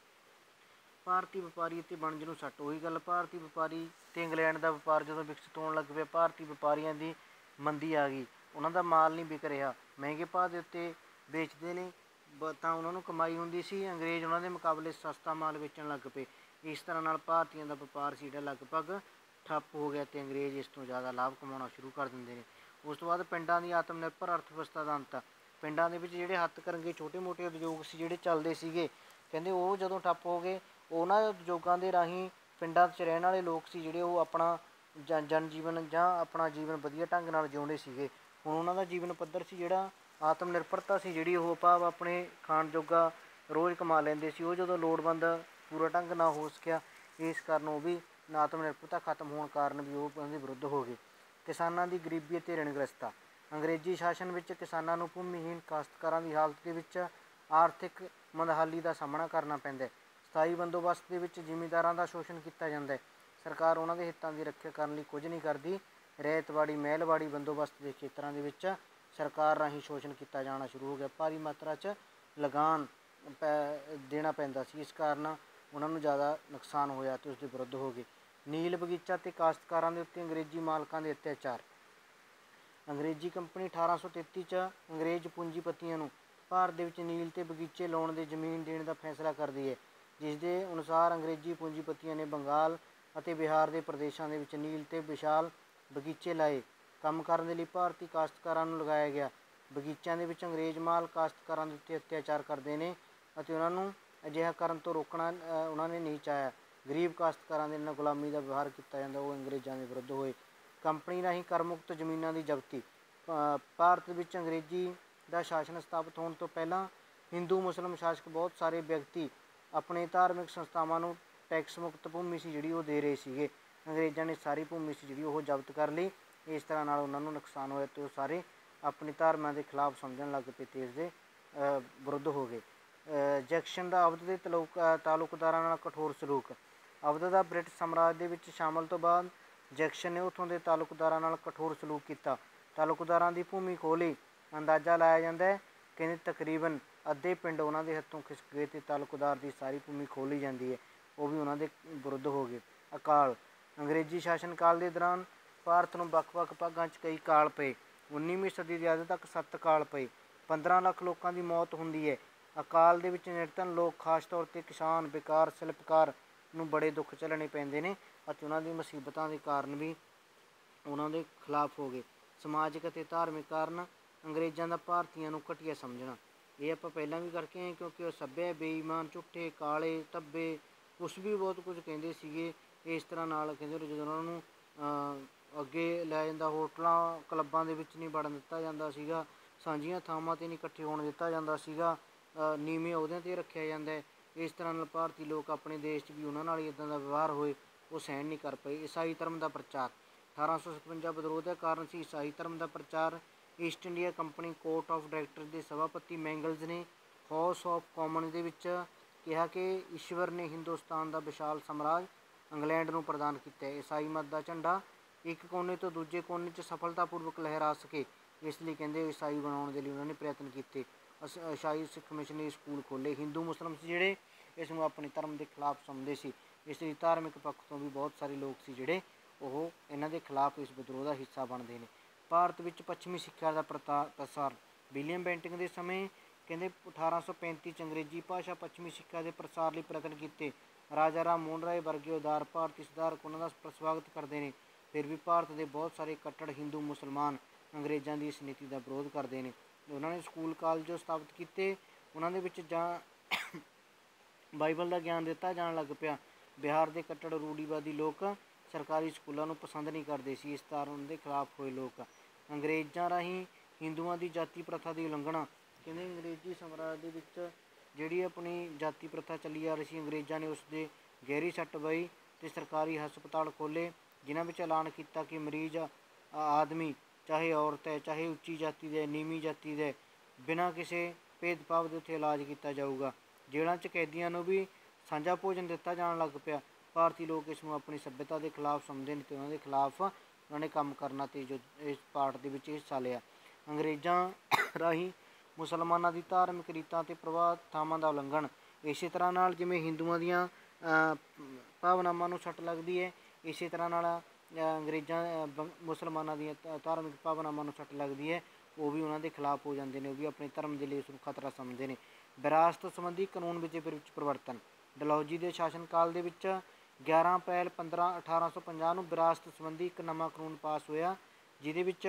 ਭਾਰਤੀ ਵਪਾਰੀ ਅਤੇ ਵਣਜ ਨੂੰ ਸੱਟ ਉਹੀ ਗੱਲ, ਭਾਰਤੀ ਵਪਾਰੀ ਅਤੇ ਇੰਗਲੈਂਡ ਦਾ ਵਪਾਰ ਜਦੋਂ ਵਿਕਸਿਤ ਹੋਣ ਲੱਗ ਪਿਆ, ਭਾਰਤੀ ਵਪਾਰੀਆਂ ਦੀ ਮੰਦੀ ਆ ਗਈ, ਉਹਨਾਂ ਦਾ ਮਾਲ ਨਹੀਂ ਵਿਕ ਰਿਹਾ, ਮਹਿੰਗੇ ਭਾਅ ਦੇ ਉੱਤੇ ਵੇਚਦੇ ਨੇ ਬ ਤਾਂ ਉਹਨਾਂ ਨੂੰ ਕਮਾਈ ਹੁੰਦੀ ਸੀ, ਅੰਗਰੇਜ਼ ਉਹਨਾਂ ਦੇ ਮੁਕਾਬਲੇ ਸਸਤਾ ਮਾਲ ਵੇਚਣ ਲੱਗ ਪਏ। ਇਸ ਤਰ੍ਹਾਂ ਨਾਲ ਭਾਰਤੀਆਂ ਦਾ ਵਪਾਰ ਸੀ ਜਿਹੜਾ ਲਗਭਗ ਠੱਪ ਹੋ ਗਿਆ ਅਤੇ ਅੰਗਰੇਜ਼ ਇਸ ਤੋਂ ਜ਼ਿਆਦਾ ਲਾਭ ਕਮਾਉਣਾ ਸ਼ੁਰੂ ਕਰ ਦਿੰਦੇ ਨੇ। ਉਸ ਤੋਂ ਬਾਅਦ ਪਿੰਡਾਂ ਦੀ ਆਤਮ ਨਿਰਭਰ ਅਰਥ ਵਿਵਸਥਾ ਦਾ ਅੰਤ ਪਿੰਡਾਂ ਦੇ ਵਿੱਚ ਜਿਹੜੇ ਹੱਥਕਰਘੇ ਛੋਟੇ ਮੋਟੇ ਉਦਯੋਗ ਸੀ ਜਿਹੜੇ ਚੱਲਦੇ ਸੀਗੇ, ਕਹਿੰਦੇ ਉਹ ਜਦੋਂ ਠੱਪ ਹੋ ਗਏ, ਉਹਨਾਂ ਉਦਯੋਗਾਂ ਦੇ ਰਾਹੀਂ ਪਿੰਡਾਂ 'ਚ ਰਹਿਣ ਵਾਲੇ ਲੋਕ ਸੀ ਜਿਹੜੇ ਉਹ ਆਪਣਾ ਜਨ ਜਨ ਜੀਵਨ ਜਾਂ ਆਪਣਾ ਜੀਵਨ ਵਧੀਆ ਢੰਗ ਨਾਲ ਜਿਉਂਦੇ ਸੀਗੇ। ਹੁਣ ਉਹਨਾਂ ਦਾ ਜੀਵਨ ਪੱਧਰ ਸੀ ਜਿਹੜਾ ਆਤਮ ਨਿਰਭਰਤਾ ਸੀ ਜਿਹੜੀ ਉਹ ਭਾਵ ਆਪਣੇ ਖਾਣ ਜੋਗਾ ਰੋਜ਼ ਕਮਾ ਲੈਂਦੇ ਸੀ, ਉਹ ਜਦੋਂ ਲੋੜਵੰਦ ਪੂਰਾ ਢੰਗ ਨਾਲ ਹੋ ਸਕਿਆ, ਇਸ ਕਾਰਨ ਉਹ ਵੀ ਆਤਮ ਨਿਰਭਰਤਾ ਖਤਮ ਹੋਣ ਕਾਰਨ ਵੀ ਉਹ ਉਹਨਾਂ ਦੇ ਵਿਰੁੱਧ ਹੋ ਗਏ। ਕਿਸਾਨਾਂ ਦੀ ਗਰੀਬੀ ਅਤੇ ਰਿਣਗ੍ਰਸਤਾ ਅੰਗਰੇਜ਼ੀ ਸ਼ਾਸਨ ਵਿੱਚ ਕਿਸਾਨਾਂ ਨੂੰ ਭੂਮੀਹੀਨ ਕਾਸ਼ਤਕਾਰਾਂ ਦੀ ਹਾਲਤ ਦੇ ਵਿੱਚ ਆਰਥਿਕ ਮੰਦਹਾਲੀ ਦਾ ਸਾਹਮਣਾ ਕਰਨਾ ਪੈਂਦਾ ਹੈ। ਸਥਾਈ ਬੰਦੋਬਸਤ ਦੇ ਵਿੱਚ ਜ਼ਿਮੀਂਦਾਰਾਂ ਦਾ ਸ਼ੋਸ਼ਣ ਕੀਤਾ ਜਾਂਦਾ ਹੈ। ਸਰਕਾਰ ਉਹਨਾਂ ਦੇ ਹਿੱਤਾਂ ਦੀ ਰੱਖਿਆ ਕਰਨ ਲਈ ਕੁਝ ਨਹੀਂ ਕਰਦੀ। ਰੈਤਵਾੜੀ ਮਹਿਲਵਾੜੀ ਬੰਦੋਬਸਤ ਦੇ ਖੇਤਰਾਂ ਦੇ ਵਿੱਚ ਸਰਕਾਰ ਰਾਹੀਂ ਸ਼ੋਸ਼ਣ ਕੀਤਾ ਜਾਣਾ ਸ਼ੁਰੂ ਹੋ ਗਿਆ। ਭਾਰੀ ਮਾਤਰਾ 'ਚ ਲਗਾਨ ਪੈ ਦੇਣਾ ਪੈਂਦਾ ਸੀ, ਇਸ ਕਾਰਨ ਉਹਨਾਂ ਨੂੰ ਜ਼ਿਆਦਾ ਨੁਕਸਾਨ ਹੋਇਆ ਅਤੇ ਉਸ ਦੇ ਵਿਰੁੱਧ ਹੋ ਗਏ। ਨੀਲ ਬਗੀਚਾ ਅਤੇ ਕਾਸ਼ਤਕਾਰਾਂ ਦੇ ਉੱਤੇ ਅੰਗਰੇਜ਼ੀ ਮਾਲਕਾਂ ਦੇ ਅਤਿਆਚਾਰ ਅੰਗਰੇਜ਼ੀ ਕੰਪਨੀ ਅਠਾਰਾਂ ਸੌ ਤੇਤੀ 'ਚ ਅੰਗਰੇਜ਼ ਪੂੰਜੀਪਤੀਆਂ ਨੂੰ ਭਾਰਤ ਦੇ ਵਿੱਚ ਨੀਲ ਅਤੇ ਬਗੀਚੇ ਲਾਉਣ ਦੇ ਜ਼ਮੀਨ ਦੇਣ ਦਾ ਫੈਸਲਾ ਕਰਦੀ ਹੈ, ਜਿਸ ਦੇ ਅਨੁਸਾਰ ਅੰਗਰੇਜ਼ੀ ਪੂੰਜੀਪਤੀਆਂ ਨੇ ਬੰਗਾਲ ਅਤੇ ਬਿਹਾਰ ਦੇ ਪ੍ਰਦੇਸ਼ਾਂ ਦੇ ਵਿੱਚ ਨੀਲ ਅਤੇ ਵਿਸ਼ਾਲ ਬਗੀਚੇ ਲਾਏ। ਕੰਮ ਕਰਨ ਦੇ ਲਈ ਭਾਰਤੀ ਕਾਸ਼ਤਕਾਰਾਂ ਨੂੰ ਲਗਾਇਆ ਗਿਆ। ਬਗੀਚਿਆਂ ਦੇ ਵਿੱਚ ਅੰਗਰੇਜ਼ ਮਾਲ ਕਾਸ਼ਤਕਾਰਾਂ ਦੇ ਉੱਤੇ ਅਤਿਆਚਾਰ ਕਰਦੇ ਨੇ ਅਤੇ ਉਹਨਾਂ ਨੂੰ ਅਜਿਹਾ ਕਰਨ ਤੋਂ ਰੋਕਣਾ ਉਹਨਾਂ ਨੇ ਨਹੀਂ ਚਾਹਿਆ। ਗਰੀਬ ਕਾਸ਼ਤਕਾਰਾਂ ਦੇ ਨਾਲ ਗੁਲਾਮੀ ਦਾ ਵਿਵਹਾਰ ਕੀਤਾ ਜਾਂਦਾ, ਉਹ ਅੰਗਰੇਜ਼ਾਂ ਦੇ ਵਿਰੁੱਧ ਹੋਏ। ਕੰਪਨੀ ਰਾਹੀਂ ਕਰ ਮੁਕਤ ਜ਼ਮੀਨਾਂ ਦੀ ਜ਼ਬਤੀ ਭਾਰਤ ਵਿੱਚ ਅੰਗਰੇਜ਼ੀ ਦਾ ਸ਼ਾਸਨ ਸਥਾਪਿਤ ਹੋਣ ਤੋਂ ਪਹਿਲਾਂ ਹਿੰਦੂ ਮੁਸਲਿਮ ਸ਼ਾਸਕ ਬਹੁਤ ਸਾਰੇ ਵਿਅਕਤੀ ਆਪਣੇ ਧਾਰਮਿਕ ਸੰਸਥਾਵਾਂ ਨੂੰ ਟੈਕਸ ਮੁਕਤ ਭੂਮੀ ਸੀ ਜਿਹੜੀ ਉਹ ਦੇ ਰਹੇ ਸੀਗੇ। ਅੰਗਰੇਜ਼ਾਂ ਨੇ ਸਾਰੀ ਭੂਮੀ ਸੀ ਜਿਹੜੀ ਉਹ ਜ਼ਬਤ ਕਰ ਲਈ। ਇਸ ਤਰ੍ਹਾਂ ਨਾਲ ਉਹਨਾਂ ਨੂੰ ਨੁਕਸਾਨ ਹੋਇਆ ਅਤੇ ਉਹ ਸਾਰੇ ਆਪਣੇ ਧਰਮਾਂ ਦੇ ਖਿਲਾਫ ਸਮਝਣ ਲੱਗ ਪਏ ਅਤੇ ਇਸ ਦੇ ਵਿਰੁੱਧ ਹੋ ਗਏ। ਜੈਕਸ਼ਨ ਦਾ ਅਵਧ ਦੇ ਤਲੁਕ ਤਾਲੁਕਦਾਰਾਂ ਨਾਲ ਕਠੋਰ ਸਲੂਕ ਅਵਧ ਦਾ ਬ੍ਰਿਟਿਸ਼ ਸਾਮਰਾਜ ਦੇ ਵਿੱਚ ਸ਼ਾਮਲ ਤੋਂ ਬਾਅਦ ਜੈਕਸ਼ਨ ਨੇ ਉੱਥੋਂ ਦੇ ਤਾਲੁਕਦਾਰਾਂ ਨਾਲ ਕਠੋਰ ਸਲੂਕ ਕੀਤਾ। ਤਾਲੁਕਦਾਰਾਂ ਦੀ ਭੂਮੀ ਖੋਹ ਲਈ। ਅੰਦਾਜ਼ਾ ਲਾਇਆ ਜਾਂਦਾ ਹੈ ਕਹਿੰਦੇ ਤਕਰੀਬਨ ਅੱਧੇ ਪਿੰਡ ਉਹਨਾਂ ਦੇ ਹੱਥੋਂ ਖਿਸਕ ਗਏ ਅਤੇ ਤਾਲੁਕਦਾਰ ਦੀ ਸਾਰੀ ਭੂਮੀ ਖੋਹ ਲਈ ਜਾਂਦੀ ਹੈ, ਉਹ ਵੀ ਉਹਨਾਂ ਦੇ ਵਿਰੁੱਧ ਹੋ ਗਏ। ਅਕਾਲ ਅੰਗਰੇਜ਼ੀ ਸ਼ਾਸਨ ਕਾਲ ਦੇ ਦੌਰਾਨ ਭਾਰਤ ਨੂੰ ਵੱਖ ਵੱਖ ਭਾਗਾਂ 'ਚ ਕਈ ਕਾਲ ਪਏ। ਉੱਨੀਵੀਂ ਸਦੀ ਦੇ ਅੱਧ ਤੱਕ ਸੱਤ ਕਾਲ ਪਏ। ਪੰਦਰਾਂ ਲੱਖ ਲੋਕਾਂ ਦੀ ਮੌਤ ਹੁੰਦੀ ਹੈ। ਅਕਾਲ ਦੇ ਵਿੱਚ ਨਿਰਧਨ ਲੋਕ ਖਾਸ ਤੌਰ 'ਤੇ ਕਿਸਾਨ, ਬੇਕਾਰ, ਸ਼ਿਲਪਕਾਰ ਨੂੰ ਬੜੇ ਦੁੱਖ ਝੱਲਣੇ ਪੈਂਦੇ ਨੇ ਅਤੇ ਉਹਨਾਂ ਦੀ ਮੁਸੀਬਤਾਂ ਦੇ ਕਾਰਨ ਵੀ ਉਹਨਾਂ ਦੇ ਖਿਲਾਫ ਹੋ ਗਏ। ਸਮਾਜਿਕ ਅਤੇ ਧਾਰਮਿਕ ਕਾਰਨ ਅੰਗਰੇਜ਼ਾਂ ਦਾ ਭਾਰਤੀਆਂ ਨੂੰ ਘਟੀਆ ਸਮਝਣਾ ये आप पहला भी करके आए क्योंकि सभ्य बेईमान झूठे काले धब्बे कुछ भी बहुत कुछ कहते ਸੀਗੇ। इस तरह नाल कहते ਜਦੋਂ ਉਹਨਾਂ ਨੂੰ ਅੱਗੇ ਲੈ ਜਾਂਦਾ ਹੋਟਲਾਂ ਕਲੱਬਾਂ ਦੇ ਵਿੱਚ ਨਹੀਂ ਵੜਨ ਦਿੱਤਾ ਜਾਂਦਾ ਸੀਗਾ, ਸਾਂਝੀਆਂ ਥਾਵਾਂ 'ਤੇ ਨਹੀਂ ਇਕੱਠੇ ਹੋਣ ਦਿੱਤਾ ਜਾਂਦਾ ਸੀਗਾ, ਨੀਵੇਂ ਅਹੁਦਿਆਂ 'ਤੇ ਰੱਖਿਆ ਜਾਂਦਾ। ਇਸ ਤਰ੍ਹਾਂ ਨਾਲ ਭਾਰਤੀ ਲੋਕ ਆਪਣੇ ਦੇਸ਼ 'ਚ ਵੀ ਉਹਨਾਂ ਨਾਲ ਹੀ ਇੱਦਾਂ ਦਾ ਵਿਵਹਾਰ ਹੋਏ ਉਹ ਸਹਿਣ ਨਹੀਂ ਕਰ ਪਏ। ਈਸਾਈ ਧਰਮ ਦਾ ਪ੍ਰਚਾਰ ਅਠਾਰਾਂ ਸੌ ਸਤਵੰਜਾ ਵਿਦਰੋਹ ਦਾ ਕਾਰਨ ਸੀ ਈਸਾਈ ਧਰਮ ਦਾ ਪ੍ਰਚਾਰ। East India Company court of director ਦੇ ਸਭਾਪਤੀ ਮੈਂਗਲਜ਼ ਨੇ ਹਾਊਸ ਆਫ ਕਾਮਨ ਦੇ ਵਿੱਚ ਕਿਹਾ ਕਿ ਈਸ਼ਵਰ ਨੇ ਹਿੰਦੁਸਤਾਨ ਦਾ ਵਿਸ਼ਾਲ ਸਾਮਰਾਜ ਇੰਗਲੈਂਡ ਨੂੰ ਪ੍ਰਦਾਨ ਕੀਤਾ। ਈਸਾਈ ਮਤ ਦਾ ਝੰਡਾ ਇੱਕ ਕੋਨੇ ਤੋਂ ਦੂਜੇ ਕੋਨੇ 'ਚ ਸਫਲਤਾਪੂਰਵਕ ਲਹਿਰਾ ਸਕੇ, ਇਸ ਲਈ ਕਹਿੰਦੇ ਈਸਾਈ ਬਣਾਉਣ ਦੇ ਲਈ ਉਹਨਾਂ ਨੇ ਪ੍ਰਯਤਨ ਕੀਤੇ। ਅਸ ਈਸਾਈ ਸਿੱਖ ਮਿਸ਼ਨਰੀ ਸਕੂਲ ਖੋਲ੍ਹੇ। ਹਿੰਦੂ ਮੁਸਲਿਮ ਸੀ ਜਿਹੜੇ ਇਸ ਨੂੰ ਆਪਣੇ ਧਰਮ ਦੇ ਖਿਲਾਫ ਸਮਝਦੇ ਸੀ, ਇਸ ਲਈ ਧਾਰਮਿਕ ਪੱਖ ਤੋਂ ਵੀ ਬਹੁਤ ਸਾਰੇ ਲੋਕ ਸੀ ਜਿਹੜੇ ਉਹ ਇਹਨਾਂ ਦੇ ਖਿਲਾਫ ਇਸ ਵਿਦਰੋਹ ਦਾ ਹਿੱਸਾ ਬਣਦੇ ਨੇ। ਭਾਰਤ ਵਿੱਚ ਪੱਛਮੀ ਸਿੱਖਿਆ ਦਾ ਪ੍ਰਤਾ ਪ੍ਰਸਾਰ ਵਿਲੀਅਮ ਬੈਂਟਿੰਗ ਦੇ ਸਮੇਂ ਕਹਿੰਦੇ ਅਠਾਰਾਂ ਸੌ ਪੈਂਤੀ 'ਚ ਅੰਗਰੇਜ਼ੀ ਭਾਸ਼ਾ ਪੱਛਮੀ ਸਿੱਖਿਆ ਦੇ ਪ੍ਰਸਾਰ ਲਈ ਪ੍ਰਯਤਨ ਕੀਤੇ। ਰਾਜਾ ਰਾਮ ਮੋਹਨ ਰਾਏ ਵਰਗੇ ਉਦਾਰ ਭਾਰਤੀ ਸੁਧਾਰਕ ਉਹਨਾਂ ਦਾ ਸਵਾਗਤ ਕਰਦੇ ਨੇ। ਫਿਰ ਵੀ ਭਾਰਤ ਦੇ ਬਹੁਤ ਸਾਰੇ ਕੱਟੜ ਹਿੰਦੂ ਮੁਸਲਮਾਨ ਅੰਗਰੇਜ਼ਾਂ ਦੀ ਇਸ ਨੀਤੀ ਦਾ ਵਿਰੋਧ ਕਰਦੇ ਨੇ। ਉਹਨਾਂ ਨੇ ਸਕੂਲ ਕਾਲਜ ਸਥਾਪਿਤ ਕੀਤੇ, ਉਹਨਾਂ ਦੇ ਵਿੱਚ ਜਾਂ ਬਾਈਬਲ ਦਾ ਗਿਆਨ ਦਿੱਤਾ ਜਾਣ ਲੱਗ ਪਿਆ। ਬਿਹਾਰ ਦੇ ਕੱਟੜ ਰੂੜੀਵਾਦੀ ਲੋਕ ਸਰਕਾਰੀ ਸਕੂਲਾਂ ਨੂੰ ਪਸੰਦ ਨਹੀਂ ਕਰਦੇ ਸੀ, ਇਸ ਕਾਰਨ ਉਹਨਾਂ ਦੇ ਖਿਲਾਫ ਹੋਏ ਲੋਕ। ਅੰਗਰੇਜ਼ਾਂ ਰਾਹੀਂ ਹਿੰਦੂਆਂ ਦੀ ਜਾਤੀ ਪ੍ਰਥਾ ਦੀ ਉਲੰਘਣਾ ਕਹਿੰਦੇ ਅੰਗਰੇਜ਼ੀ ਸਾਮਰਾਜ ਦੇ ਵਿੱਚ ਜਿਹੜੀ ਆਪਣੀ ਜਾਤੀ ਪ੍ਰਥਾ ਚੱਲੀ ਆ ਰਹੀ ਸੀ, ਅੰਗਰੇਜ਼ਾਂ ਨੇ ਉਸ ਦੇ ਗਹਿਰੀ ਸੱਟ ਪਾਈ ਅਤੇ ਸਰਕਾਰੀ ਹਸਪਤਾਲ ਖੋਲ੍ਹੇ ਜਿਨ੍ਹਾਂ ਵਿੱਚ ਐਲਾਨ ਕੀਤਾ ਕਿ ਮਰੀਜ਼ ਆਦਮੀ ਚਾਹੇ ਔਰਤ ਹੈ, ਚਾਹੇ ਉੱਚੀ ਜਾਤੀ ਦੇ ਨੀਵੀਂ ਜਾਤੀ ਦੇ, ਬਿਨਾਂ ਕਿਸੇ ਭੇਦਭਾਵ ਦੇ ਉੱਥੇ ਇਲਾਜ ਕੀਤਾ ਜਾਊਗਾ। ਜੇਲ੍ਹਾਂ 'ਚ ਕੈਦੀਆਂ ਨੂੰ ਵੀ ਸਾਂਝਾ ਭੋਜਨ ਦਿੱਤਾ ਜਾਣ ਲੱਗ ਪਿਆ। ਭਾਰਤੀ ਲੋਕ ਇਸ ਨੂੰ ਆਪਣੀ ਸੱਭਿਅਤਾ ਦੇ ਖਿਲਾਫ ਸਮਝਦੇ ਨੇ ਅਤੇ ਉਹਨਾਂ ਦੇ ਖਿਲਾਫ ਉਹਨਾਂ ਨੇ ਕੰਮ ਕਰਨਾ ਅਤੇ ਜੋ ਇਸ ਪਾਠ ਦੇ ਵਿੱਚ ਹਿੱਸਾ ਲਿਆ। ਅੰਗਰੇਜ਼ਾਂ ਰਾਹੀਂ ਮੁਸਲਮਾਨਾਂ ਦੀ ਧਾਰਮਿਕ ਰੀਤਾਂ ਅਤੇ ਪ੍ਰਭਾਵਤਾਵਾਂ ਦਾ ਉਲੰਘਣ ਇਸੇ ਤਰ੍ਹਾਂ ਨਾਲ ਜਿਵੇਂ ਹਿੰਦੂਆਂ ਦੀਆਂ ਭਾਵਨਾਵਾਂ ਨੂੰ ਸੱਟ ਲੱਗਦੀ ਹੈ, ਇਸੇ ਤਰ੍ਹਾਂ ਨਾਲ ਅੰਗਰੇਜ਼ਾਂ ਮੁਸਲਮਾਨਾਂ ਦੀਆਂ ਧਾਰਮਿਕ ਭਾਵਨਾਵਾਂ ਨੂੰ ਸੱਟ ਲੱਗਦੀ ਹੈ, ਉਹ ਵੀ ਉਹਨਾਂ ਦੇ ਖਿਲਾਫ ਹੋ ਜਾਂਦੇ ਨੇ, ਉਹ ਵੀ ਆਪਣੇ ਧਰਮ ਦੇ ਲਈ ਉਸ ਨੂੰ ਖਤਰਾ ਸਮਝਦੇ ਨੇ। ਵਿਰਾਸਤ ਸੰਬੰਧੀ ਕਾਨੂੰਨ ਵਿੱਚ ਵਿੱਚ ਪਰਿਵਰਤਨ ਡਲਹੌਜੀ ਦੇ ਸ਼ਾਸਨ ਕਾਲ ਦੇ ਵਿੱਚ ਗਿਆਰਾਂ ਅਪ੍ਰੈਲ ਪੰਦਰਾਂ ਅਠਾਰਾਂ ਸੌ ਪੰਜਾਹ ਨੂੰ ਵਿਰਾਸਤ ਸੰਬੰਧੀ ਇੱਕ ਨਵਾਂ ਕਾਨੂੰਨ ਪਾਸ ਹੋਇਆ, ਜਿਹਦੇ ਵਿੱਚ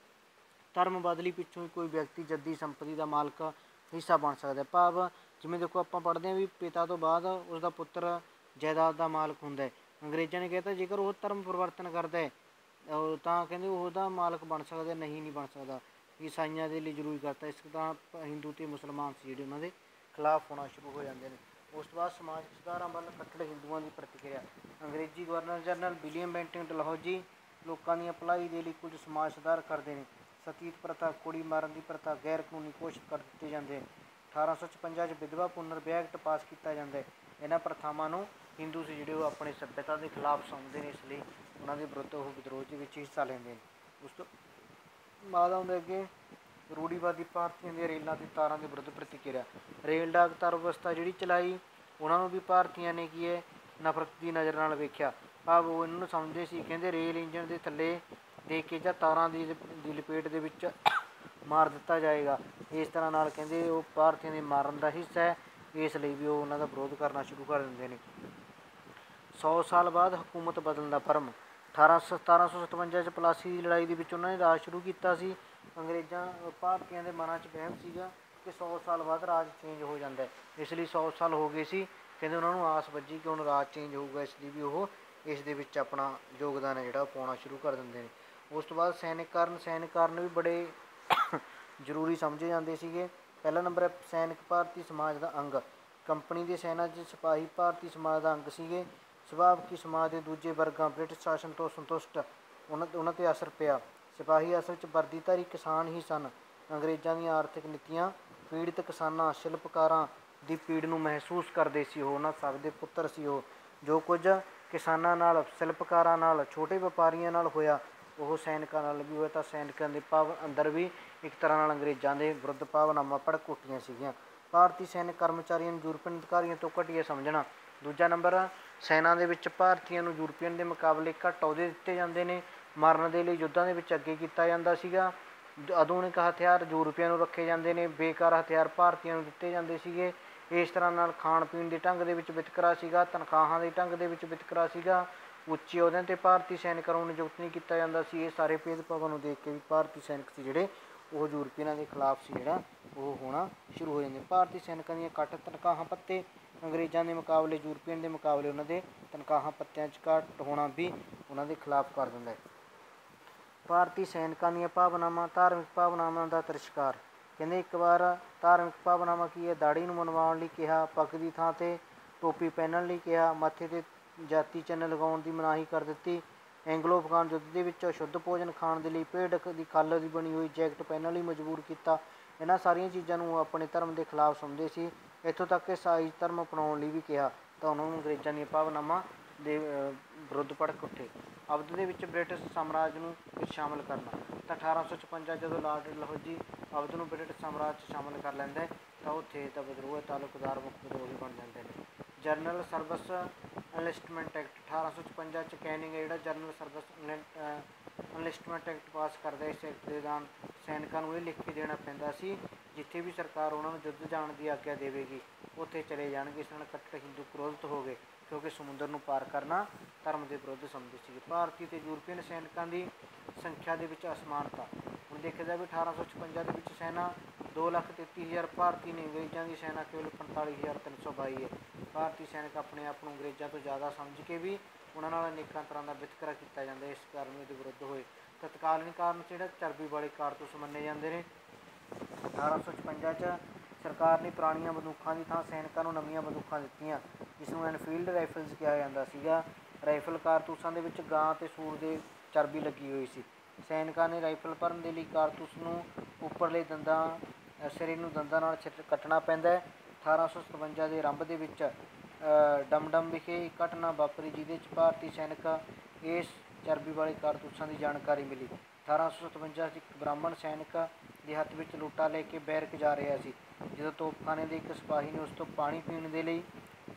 ਧਰਮ ਬਦਲੀ ਪਿੱਛੋਂ ਹੀ ਕੋਈ ਵਿਅਕਤੀ ਜੱਦੀ ਸੰਪਤੀ ਦਾ ਮਾਲਕ ਹਿੱਸਾ ਬਣ ਸਕਦਾ। ਭਾਵ ਜਿਵੇਂ ਦੇਖੋ ਆਪਾਂ ਪੜ੍ਹਦੇ ਹਾਂ ਵੀ ਪਿਤਾ ਤੋਂ ਬਾਅਦ ਉਸਦਾ ਪੁੱਤਰ ਜਾਇਦਾਦ ਦਾ ਮਾਲਕ ਹੁੰਦਾ ਹੈ। ਅੰਗਰੇਜ਼ਾਂ ਨੇ ਕਹਿਤਾ ਜੇਕਰ ਉਹ ਧਰਮ ਪਰਿਵਰਤਨ ਕਰਦਾ ਹੈ ਤਾਂ ਕਹਿੰਦੇ ਉਹਦਾ ਮਾਲਕ ਬਣ ਸਕਦਾ, ਨਹੀਂ ਨਹੀਂ ਬਣ ਸਕਦਾ। ਈਸਾਈਆਂ ਦੇ ਲਈ ਜ਼ਰੂਰੀ ਕਰਤਾ, ਇਸ ਤਰ੍ਹਾਂ ਹਿੰਦੂ ਅਤੇ ਮੁਸਲਮਾਨ ਸੀ ਜਿਹੜੇ ਉਹਨਾਂ ਦੇ ਖਿਲਾਫ ਹੋਣਾ ਸ਼ੁਰੂ ਹੋ ਜਾਂਦੇ ਨੇ। ਉਸ ਤੋਂ ਬਾਅਦ ਸਮਾਜ ਸੁਧਾਰਾਂ ਵੱਲ ਕੱਟੜ ਹਿੰਦੂਆਂ ਦੀ ਪ੍ਰਤੀਕਿਰਿਆ ਅੰਗਰੇਜ਼ੀ governor general William Bentinck Dalhousie ਲੋਕਾਂ ਦੀਆਂ ਭਲਾਈ ਦੇ ਲਈ ਕੁਝ ਸਮਾਜ ਸੁਧਾਰ ਕਰਦੇ ਨੇ। ਸਤੀਤ ਪ੍ਰਥਾ, ਕੁੜੀ ਮਾਰਨ ਦੀ ਪ੍ਰਥਾ ਗੈਰ ਕਾਨੂੰਨੀ ਘੋਸ਼ਿਤ ਕਰ ਦਿੱਤੇ ਜਾਂਦੇ। ਅਠਾਰਾਂ ਸੌ ਛਪੰਜਾ 'ਚ ਵਿਧਵਾ ਪੁਨਰ ਵਿਆਹ ਐਕਟ ਪਾਸ ਕੀਤਾ ਜਾਂਦਾ ਹੈ। ਇਹਨਾਂ ਪ੍ਰਥਾਵਾਂ ਨੂੰ ਹਿੰਦੂ ਸੀ ਜਿਹੜੇ ਉਹ ਆਪਣੀ ਸੱਭਿਅਤਾ ਦੇ ਖਿਲਾਫ ਸਮਝਦੇ ਨੇ, ਇਸ ਲਈ ਉਹਨਾਂ ਦੇ ਵਿਰੁੱਧ ਉਹ ਵਿਦਰੋਹ ਦੇ ਵਿੱਚ ਹਿੱਸਾ ਲੈਂਦੇ ਨੇ। ਉਸ ਤੋਂ ਬਾਅਦ ਆਉਂਦੇ ਅੱਗੇ ਰੂੜੀਵਾਦੀ ਭਾਰਤੀਆਂ ਦੀਆਂ ਰੇਲਾਂ ਅਤੇ ਤਾਰਾਂ ਦੇ ਵਿਰੁੱਧ ਪ੍ਰਤੀਕਿਰਿਆ। ਰੇਲ ਡਾਕ ਤਾਰ ਵਿਵਸਥਾ ਜਿਹੜੀ ਚਲਾਈ ਉਹਨਾਂ ਨੂੰ ਵੀ ਭਾਰਤੀਆਂ ਨੇ ਕੀ ਹੈ ਨਫ਼ਰਤ ਦੀ ਨਜ਼ਰ ਨਾਲ ਵੇਖਿਆ। ਭਾਵ ਉਹ ਇਹਨਾਂ ਨੂੰ ਸਮਝਦੇ ਸੀ ਕਹਿੰਦੇ ਰੇਲ ਇੰਜਣ ਦੇ ਥੱਲੇ ਦੇਖ ਕੇ ਜਾਂ ਤਾਰਾਂ ਦੀ ਦੀ ਲਪੇਟ ਦੇ ਵਿੱਚ ਮਾਰ ਦਿੱਤਾ ਜਾਏਗਾ, ਇਸ ਤਰ੍ਹਾਂ ਨਾਲ ਕਹਿੰਦੇ ਉਹ ਭਾਰਤੀਆਂ ਦੇ ਮਾਰਨ ਦਾ ਹਿੱਸਾ ਹੈ, ਇਸ ਲਈ ਵੀ ਉਹ ਉਹਨਾਂ ਦਾ ਵਿਰੋਧ ਕਰਨਾ ਸ਼ੁਰੂ ਕਰ ਦਿੰਦੇ ਨੇ। ਸੌ ਸਾਲ ਬਾਅਦ ਹਕੂਮਤ ਬਦਲਣ ਦਾ ਭਰਮ ਅਠਾਰਾਂ ਸੌ ਸਤਾਰਾਂ ਸੌ ਸਤਵੰਜਾ 'ਚ ਪਲਾਸੀ ਦੀ ਲੜਾਈ ਦੇ ਵਿੱਚ ਉਹਨਾਂ ਨੇ ਰਾਜ ਸ਼ੁਰੂ ਕੀਤਾ ਸੀ। ਅੰਗਰੇਜ਼ਾਂ ਭਾਰਤੀਆਂ ਦੇ ਮਨਾਂ 'ਚ ਵਹਿਮ ਸੀਗਾ ਕਿ ਸੌ ਸਾਲ ਬਾਅਦ ਰਾਜ ਚੇਂਜ ਹੋ ਜਾਂਦਾ, ਇਸ ਲਈ ਸੌ ਸਾਲ ਹੋ ਗਏ ਸੀ ਕਹਿੰਦੇ ਉਹਨਾਂ ਨੂੰ ਆਸ ਵੱਜੀ ਕਿ ਹੁਣ ਰਾਜ ਚੇਂਜ ਹੋਊਗਾ, ਇਸ ਲਈ ਵੀ ਉਹ ਇਸ ਦੇ ਵਿੱਚ ਆਪਣਾ ਯੋਗਦਾਨ ਹੈ ਜਿਹੜਾ ਉਹ ਪਾਉਣਾ ਸ਼ੁਰੂ ਕਰ ਦਿੰਦੇ ਨੇ। ਉਸ ਤੋਂ ਬਾਅਦ ਸੈਨਿਕ ਕਾਰਨ ਸੈਨਿਕ ਕਾਰਨ ਵੀ ਬੜੇ ਜ਼ਰੂਰੀ ਸਮਝੇ ਜਾਂਦੇ ਸੀਗੇ। ਪਹਿਲਾ ਨੰਬਰ ਹੈ ਸੈਨਿਕ ਭਾਰਤੀ ਸਮਾਜ ਦਾ ਅੰਗ। ਕੰਪਨੀ ਦੇ ਸੈਨਾ 'ਚ ਸਿਪਾਹੀ ਭਾਰਤੀ ਸਮਾਜ ਦਾ ਅੰਗ ਸੀਗੇ। ਸੁਭਾਵਿਕ ਸਮਾਜ ਦੇ ਦੂਜੇ ਵਰਗਾਂ ਬ੍ਰਿਟਿਸ਼ ਸ਼ਾਸਨ ਤੋਂ ਸੰਤੁਸ਼ਟ ਉਹਨਾਂ ਉਹਨਾਂ 'ਤੇ ਅਸਰ ਪਿਆ। ਸਿਪਾਹੀ ਅਸਲ 'ਚ ਵਰਦੀਧਾਰੀ ਕਿਸਾਨ ਹੀ ਸਨ। ਅੰਗਰੇਜ਼ਾਂ ਦੀਆਂ ਆਰਥਿਕ ਨੀਤੀਆਂ ਪੀੜਤ ਕਿਸਾਨਾਂ ਸ਼ਿਲਪਕਾਰਾਂ ਦੀ ਪੀੜ ਨੂੰ ਮਹਿਸੂਸ ਕਰਦੇ ਸੀ। ਉਹ ਉਹਨਾਂ ਸਭ ਦੇ ਪੁੱਤਰ ਸੀ। ਉਹ ਜੋ ਕੁਝ ਕਿਸਾਨਾਂ ਨਾਲ, ਸ਼ਿਲਪਕਾਰਾਂ ਨਾਲ, ਛੋਟੇ ਵਪਾਰੀਆਂ ਨਾਲ ਹੋਇਆ ਉਹ ਸੈਨਿਕਾਂ ਨਾਲ ਵੀ ਹੋਇਆ। ਤਾਂ ਸੈਨਿਕਾਂ ਦੇ ਭਾਵ ਅੰਦਰ ਵੀ ਇੱਕ ਤਰ੍ਹਾਂ ਨਾਲ ਅੰਗਰੇਜ਼ਾਂ ਦੇ ਵਿਰੁੱਧ ਭਾਵਨਾਵਾਂ ਭੜਕ ਉੱਠੀਆਂ ਸੀਗੀਆਂ। ਭਾਰਤੀ ਸੈਨਿਕ ਕਰਮਚਾਰੀਆਂ ਨੂੰ ਯੂਰਪੀਅਨ ਅਧਿਕਾਰੀਆਂ ਤੋਂ ਘਟੀਆ ਸਮਝਣਾ। ਦੂਜਾ ਨੰਬਰ ਸੈਨਾ ਦੇ ਵਿੱਚ ਭਾਰਤੀਆਂ ਨੂੰ ਯੂਰਪੀਅਨ ਦੇ ਮੁਕਾਬਲੇ ਘੱਟ ਅਹੁਦੇ ਦਿੱਤੇ ਜਾਂਦੇ ਨੇ। ਮਰਨ ਦੇ ਲਈ ਯੁੱਧਾਂ ਦੇ ਵਿੱਚ ਅੱਗੇ ਕੀਤਾ ਜਾਂਦਾ ਸੀਗਾ। ਆਧੁਨਿਕ ਹਥਿਆਰ ਯੂਰਪੀਅਨ ਨੂੰ ਰੱਖੇ ਜਾਂਦੇ ਨੇ, ਬੇਕਾਰ ਹਥਿਆਰ ਭਾਰਤੀਆਂ ਨੂੰ ਦਿੱਤੇ ਜਾਂਦੇ ਸੀਗੇ। ਇਸ ਤਰ੍ਹਾਂ ਨਾਲ ਖਾਣ ਪੀਣ ਦੇ ਢੰਗ ਦੇ ਵਿੱਚ ਵਿਤਕਰਾ ਸੀਗਾ, ਤਨਖਾਹਾਂ ਦੇ ਢੰਗ ਦੇ ਵਿੱਚ ਵਿਤਕਰਾ ਸੀਗਾ। ਉੱਚੇ ਅਹੁਦਿਆਂ 'ਤੇ ਭਾਰਤੀ ਸੈਨਿਕਾਂ ਨੂੰ ਨਿਯੁਕਤ ਨਹੀਂ ਕੀਤਾ ਜਾਂਦਾ ਸੀ। ਇਹ ਸਾਰੇ ਭੇਦਭਾਵਾਂ ਨੂੰ ਦੇਖ ਕੇ ਵੀ ਭਾਰਤੀ ਸੈਨਿਕ ਸੀ ਜਿਹੜੇ ਉਹ ਯੂਰਪੀਅਨਾਂ ਦੇ ਖਿਲਾਫ ਸੀ ਜਿਹੜਾ ਉਹ ਹੋਣਾ ਸ਼ੁਰੂ ਹੋ ਜਾਂਦੇ। ਭਾਰਤੀ ਸੈਨਿਕਾਂ ਦੀਆਂ ਘੱਟ ਤਨਖਾਹਾਂ ਭੱਤੇ ਅੰਗਰੇਜ਼ਾਂ ਦੇ ਮੁਕਾਬਲੇ ਯੂਰਪੀਅਨ ਦੇ ਮੁਕਾਬਲੇ ਉਹਨਾਂ ਦੇ ਤਨਖਾਹਾਂ ਭੱਤਿਆਂ 'ਚ ਘੱਟ ਹੋਣਾ ਵੀ ਉਹਨਾਂ ਦੇ ਖਿਲਾਫ ਕਰ ਦਿੰਦਾ ਹੈ। ਭਾਰਤੀ ਸੈਨਿਕਾਂ ਦੀਆਂ ਭਾਵਨਾਵਾਂ ਧਾਰਮਿਕ ਭਾਵਨਾਵਾਂ ਦਾ ਤਿਰਸਕਾਰ। ਕਹਿੰਦੇ ਇੱਕ ਵਾਰ ਧਾਰਮਿਕ ਭਾਵਨਾਵਾਂ ਕੀ ਹੈ, ਦਾੜੀ ਨੂੰ ਮਨਵਾਉਣ ਲਈ ਕਿਹਾ, ਪੱਗ ਦੀ ਥਾਂ 'ਤੇ ਟੋਪੀ ਪਹਿਨਣ ਲਈ ਕਿਹਾ, ਮੱਥੇ 'ਤੇ ਜਾਤੀ ਚਿੰਨ੍ਹ ਲਗਾਉਣ ਦੀ ਮਨਾਹੀ ਕਰ ਦਿੱਤੀ। ਐਂਗਲੋ ਅਫਗਾਨ ਯੁੱਧ ਦੇ ਵਿੱਚ ਅਸ਼ੁੱਧ ਭੋਜਨ ਖਾਣ ਦੇ ਲਈ ਭੇਡ ਦੀ ਖੱਲ ਦੀ ਬਣੀ ਹੋਈ ਜੈਕਟ ਪਹਿਨਣ ਲਈ ਮਜਬੂਰ ਕੀਤਾ। ਇਹਨਾਂ ਸਾਰੀਆਂ ਚੀਜ਼ਾਂ ਨੂੰ ਉਹ ਆਪਣੇ ਧਰਮ ਦੇ ਖਿਲਾਫ ਸਮਝਦੇ ਸੀ। ਇੱਥੋਂ ਤੱਕ ਕਿ ਈਸਾਈ ਧਰਮ ਅਪਣਾਉਣ ਲਈ ਵੀ ਕਿਹਾ ਤਾਂ ਉਹਨਾਂ ਨੂੰ ਅੰਗਰੇਜ਼ਾਂ ਦੀਆਂ ਭਾਵਨਾਵਾਂ ਦੇ ਵਿਰੁੱਧ ਭੜਕ ਉੱਠੇ। ਅਵਧ ਦੇ ਵਿੱਚ ਬ੍ਰਿਟਿਸ਼ ਸਾਮਰਾਜ ਨੂੰ ਵਿੱਚ ਸ਼ਾਮਲ ਕਰਨਾ। ਤਾਂ ਅਠਾਰਾਂ ਸੌ ਛਪੰਜਾ ਜਦੋਂ ਲਾਰਡ ਡਲਹੌਜ਼ੀ ਅਵਧ ਨੂੰ ਬ੍ਰਿਟਿਸ਼ ਸਾਮਰਾਜ 'ਚ ਸ਼ਾਮਲ ਕਰ ਲੈਂਦਾ ਹੈ ਤਾਂ ਉੱਥੇ ਤਾਂ ਵਿਦਰੋਹ ਤਾਲੁਕਦਾਰ ਮੁੱਖ ਵਿਦਰੋਹੀ ਬਣ ਜਾਂਦੇ ਨੇ। ਜਰਨਲ ਸਰਵਿਸ ਐਨਲਿਸਟਮੈਂਟ ਐਕਟ ਅਠਾਰਾਂ ਸੌ ਛਪੰਜਾ 'ਚ ਕੈਨਿੰਗ ਜਿਹੜਾ general service enlistment act pass ਕਰਦਾ। ਇਸ ਐਕਟ ਦੇ ਦੌਰਾਨ ਸੈਨਿਕਾਂ ਨੂੰ ਇਹ ਲਿਖ ਕੇ ਦੇਣਾ ਪੈਂਦਾ ਸੀ ਜਿੱਥੇ ਵੀ ਸਰਕਾਰ ਉਹਨਾਂ ਨੂੰ ਯੁੱਧ ਜਾਣ ਦੀ ਆਗਿਆ ਦੇਵੇਗੀ ਉੱਥੇ ਚਲੇ ਜਾਣਗੇ। ਇਸ ਨਾਲ ਕੱਟੜ ਹਿੰਦੂ ਪ੍ਰੋਲਿਤ ਹੋ ਗਏ ਕਿਉਂਕਿ ਸਮੁੰਦਰ ਨੂੰ ਪਾਰ ਕਰਨਾ ਧਰਮ ਦੇ ਵਿਰੁੱਧ ਸਮਝਦੇ ਸੀਗੇ। ਭਾਰਤੀ ਅਤੇ ਯੂਰਪੀਅਨ ਸੈਨਿਕਾਂ ਦੀ ਸੰਖਿਆ ਦੇ ਵਿੱਚ ਅਸਮਾਨਤਾ। ਹੁਣ ਦੇਖਿਆ ਜਾਵੇ ਅਠਾਰਾਂ ਸੌ ਛਪੰਜਾ ਦੇ ਵਿੱਚ ਸੈਨਾ ਦੋ ਲੱਖ ਤੇਤੀ ਹਜ਼ਾਰ ਭਾਰਤੀ ਨੇ, ਅੰਗਰੇਜ਼ਾਂ ਦੀ ਸੈਨਾ ਕੇਵਲ ਪੰਤਾਲੀ ਹਜ਼ਾਰ ਤਿੰਨ ਸੌ ਬਾਈ ਹੈ। ਭਾਰਤੀ ਸੈਨਿਕ ਆਪਣੇ ਆਪ ਨੂੰ ਅੰਗਰੇਜ਼ਾਂ ਤੋਂ ਜ਼ਿਆਦਾ ਸਮਝ ਕੇ ਵੀ ਉਹਨਾਂ ਨਾਲ ਅਨੇਕਾਂ ਤਰ੍ਹਾਂ ਦਾ ਵਿਤਕਰਾ ਕੀਤਾ ਜਾਂਦਾ, ਇਸ ਕਾਰਨ ਇਹਦੇ ਵਿਰੁੱਧ ਹੋਏ। ਤਤਕਾਲੀਨ ਕਾਰਨ ਜਿਹੜਾ ਚਰਬੀ ਵਾਲੇ ਕਾਰਤੂਸ ਮੰਨੇ ਜਾਂਦੇ ਨੇ। ਅਠਾਰਾਂ ਸੌ ਛਪੰਜਾ 'ਚ ਸਰਕਾਰ ਨੇ ਪੁਰਾਣੀਆਂ ਬੰਦੂਕਾਂ ਦੀ ਥਾਂ ਸੈਨਿਕਾਂ ਨੂੰ ਨਵੀਆਂ ਬੰਦੂਕਾਂ ਦਿੱਤੀਆਂ ਜਿਸ ਨੂੰ ਐਨਫੀਲਡ ਰਾਈਫਲਸ ਕਿਹਾ ਜਾਂਦਾ ਸੀਗਾ। ਰਾਈਫਲ ਕਾਰਤੂਸਾਂ ਦੇ ਵਿੱਚ ਗਾਂ ਅਤੇ ਸੂਰ ਦੇ ਚਰਬੀ ਲੱਗੀ ਹੋਈ ਸੀ। ਸੈਨਿਕਾਂ ਨੇ ਰਾਈਫਲ ਭਰਨ ਦੇ ਲਈ ਕਾਰਤੂਸ ਨੂੰ ਉੱਪਰਲੇ ਦੰਦਾਂ ਸਿਰੇ ਨੂੰ ਦੰਦਾਂ ਨਾਲ ਛਿੱਟ ਕੱਟਣਾ ਪੈਂਦਾ ਹੈ। ਅਠਾਰਾਂ ਸੌ ਸਤਵੰਜਾ ਦੇ ਆਰੰਭ ਦੇ ਵਿੱਚ ਡਮਡਮ ਵਿਖੇ ਇੱਕ ਘਟਨਾ ਵਾਪਰੀ ਜਿਹਦੇ 'ਚ ਭਾਰਤੀ ਸੈਨਿਕ ਇਸ ਚਰਬੀ ਵਾਲੇ ਕਾਰਤੂਸਾਂ ਦੀ ਜਾਣਕਾਰੀ ਮਿਲੀ। ਅਠਾਰਾਂ ਸੌ ਸਤਵੰਜਾ 'ਚ ਇੱਕ ਬ੍ਰਾਹਮਣ ਸੈਨਿਕ ਦੇ ਹੱਥ ਵਿੱਚ ਲੋਟਾ ਲੈ ਕੇ ਬੈਰਕ ਜਾ ਰਿਹਾ ਸੀ। ਜਦੋਂ ਤੋਪਖਾਨੇ ਦੇ ਇੱਕ ਸਿਪਾਹੀ ਨੇ ਉਸ ਤੋਂ ਪਾਣੀ ਪੀਣ ਦੇ ਲਈ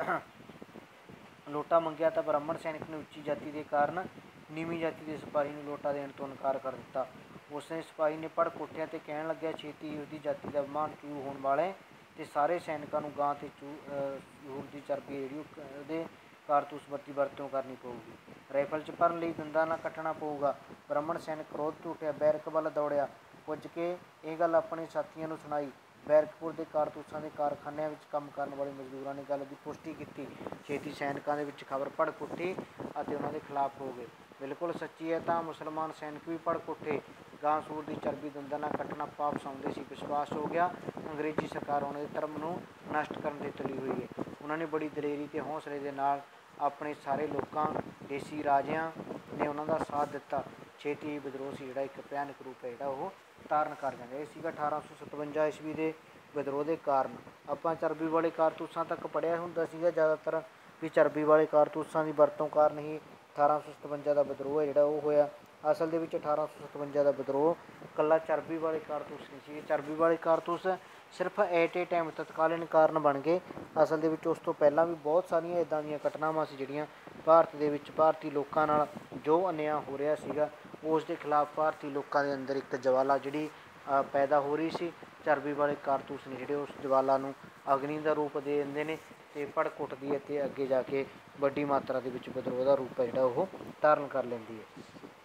ਲੋਟਾ ਮੰਗਿਆ ਤਾਂ ਬ੍ਰਾਹਮਣ ਸੈਨਿਕ ਨੇ ਉੱਚੀ ਜਾਤੀ ਦੇ ਕਾਰਨ ਨੀਵੀਂ ਜਾਤੀ ਦੇ ਸਿਪਾਹੀ ਨੂੰ ਲੋਟਾ ਦੇਣ ਤੋਂ ਇਨਕਾਰ ਕਰ ਦਿੱਤਾ। ਉਸਨੇ ਸਿਪਾਹੀ ਨੇ ਭੜਕ ਉੱਠਿਆ ਅਤੇ ਕਹਿਣ ਲੱਗਿਆ, ਛੇਤੀ ਉਹਦੀ ਜਾਤੀ ਦਾ ਅਪਮਾਨ ਚੂਰ ਹੋਣ ਵਾਲਾ ਹੈ ਅਤੇ ਸਾਰੇ ਸੈਨਿਕਾਂ ਨੂੰ ਗਾਂ ਅਤੇ ਚੂ ਸੂਰ ਦੀ ਚਰਬੀ ਜਿਹੜੀ ਉਹਦੇ ਕਾਰਤੂਸ ਵਰਤੀ ਵਰਤੋਂ ਕਰਨੀ ਪਊਗੀ। ਰਾਈਫਲ 'ਚ ਭਰਨ ਲਈ ਦੰਦਾਂ ਨਾਲ ਕੱਟਣਾ ਪਊਗਾ। ਬ੍ਰਾਹਮਣ ਸੈਨਿਕ ਕ੍ਰੋਧ 'ਚ ਉੱਠਿਆ, ਬੈਰਕ ਵੱਲ ਦੌੜਿਆ, ਪੁੱਜ ਕੇ ਇਹ ਗੱਲ ਆਪਣੇ ਸਾਥੀਆਂ ਨੂੰ ਸੁਣਾਈ। ਬੈਰਕਪੁਰ ਦੇ ਕਾਰਤੂਸਾਂ ਦੇ ਕਾਰਖਾਨਿਆਂ ਵਿੱਚ ਕੰਮ ਕਰਨ ਵਾਲੇ ਮਜ਼ਦੂਰਾਂ ਨੇ ਗੱਲ ਦੀ ਪੁਸ਼ਟੀ ਕੀਤੀ। ਛੇਤੀ ਸੈਨਿਕਾਂ ਦੇ ਵਿੱਚ ਖਬਰ ਭੜਕ ਉੱਠੀ ਅਤੇ ਉਹਨਾਂ ਦੇ ਖਿਲਾਫ ਹੋ ਗਏ। ਬਿਲਕੁਲ ਸੱਚੀ ਹੈ ਤਾਂ ਮੁਸਲਮਾਨ ਸੈਨਿਕ ਵੀ ਭੜਕ ਉੱਠੇ। ਗਾਂ ਸੂਰ ਦੀ ਚਰਬੀ ਦੰਦਾਂ ਨਾਲ ਕੱਟਣਾ ਪਾਪ ਸਮਝਦੇ ਸੀ। ਵਿਸ਼ਵਾਸ ਹੋ ਗਿਆ ਅੰਗਰੇਜ਼ੀ ਸਰਕਾਰ ਉਹਨਾਂ ਦੇ ਧਰਮ ਨੂੰ ਨਸ਼ਟ ਕਰਨ ਦੀ ਤੁਲੀ ਹੋਈ ਹੈ। ਉਹਨਾਂ ਨੇ ਬੜੀ ਦਲੇਰੀ ਅਤੇ ਹੌਸਲੇ ਦੇ ਨਾਲ ਆਪਣੇ ਸਾਰੇ ਲੋਕਾਂ ਦੇਸੀ ਰਾਜਿਆਂ ਨੇ ਉਹਨਾਂ ਦਾ ਸਾਥ ਦਿੱਤਾ। ਛੇਤੀ ਵਿਦਰੋਹ ਸੀ ਜਿਹੜਾ ਇੱਕ ਭਿਆਨਕ ਰੂਪ ਹੈ ਜਿਹੜਾ ਉਹ ਧਾਰਨ ਕਰ ਜਾਂਦਾ। ਇਹ ਸੀਗਾ ਅਠਾਰਾਂ ਸੌ ਸਤਵੰਜਾ ਈਸਵੀ ਦੇ ਵਿਦਰੋਹ ਦੇ ਕਾਰਨ। ਆਪਾਂ ਚਰਬੀ ਵਾਲੇ ਕਾਰਤੂਸਾਂ ਤੱਕ ਪੜ੍ਹਿਆ ਹੁੰਦਾ ਸੀਗਾ ਜ਼ਿਆਦਾਤਰ ਵੀ ਚਰਬੀ ਵਾਲੇ ਕਾਰਤੂਸਾਂ ਦੀ ਵਰਤੋਂ ਕਾਰਨ ਹੀ ਅਠਾਰਾਂ ਸੌ ਸਤਵੰਜਾ ਦਾ ਵਿਦਰੋਹ ਹੈ ਜਿਹੜਾ ਉਹ ਹੋਇਆ। ਅਸਲ ਦੇ ਵਿੱਚ ਅਠਾਰਾਂ ਸੌ ਸਤਵੰਜਾ ਦਾ ਵਿਦਰੋਹ ਇਕੱਲਾ ਚਰਬੀ ਵਾਲੇ ਕਾਰਤੂਸ ਨਹੀਂ ਸੀਗੇ। ਚਰਬੀ ਵਾਲੇ ਕਾਰਤੂਸ ਸਿਰਫ ਐਟ ਏ ਟਾਈਮ ਤਤਕਾਲੀਨ ਕਾਰਨ ਬਣ ਗਏ। ਅਸਲ ਦੇ ਵਿੱਚ ਉਸ ਤੋਂ ਪਹਿਲਾਂ ਵੀ ਬਹੁਤ ਸਾਰੀਆਂ ਇੱਦਾਂ ਦੀਆਂ ਘਟਨਾਵਾਂ ਸੀ ਜਿਹੜੀਆਂ ਭਾਰਤ ਦੇ ਵਿੱਚ ਭਾਰਤੀ ਲੋਕਾਂ ਨਾਲ ਜੋ ਅਨਿਆਂ ਹੋ ਰਿਹਾ ਸੀਗਾ ਉਸ ਦੇ ਖਿਲਾਫ ਭਾਰਤੀ ਲੋਕਾਂ ਦੇ ਅੰਦਰ ਇੱਕ ਜਵਾਲਾ ਜਿਹੜੀ ਪੈਦਾ ਹੋ ਰਹੀ ਸੀ। ਚਰਬੀ ਵਾਲੇ ਕਾਰਤੂਸ ਨੇ ਜਿਹੜੇ ਉਸ ਜਵਾਲਾ ਨੂੰ ਅਗਨੀ ਦਾ ਰੂਪ ਦੇ ਦਿੰਦੇ ਨੇ ਅਤੇ ਭੜਕ ਉੱਠਦੀ ਹੈ ਅਤੇ ਅੱਗੇ ਜਾ ਕੇ ਵੱਡੀ ਮਾਤਰਾ ਦੇ ਵਿੱਚ ਵਿਦਰੋਹ ਦਾ ਰੂਪ ਹੈ ਜਿਹੜਾ ਉਹ ਧਾਰਨ ਕਰ ਲੈਂਦੀ ਹੈ।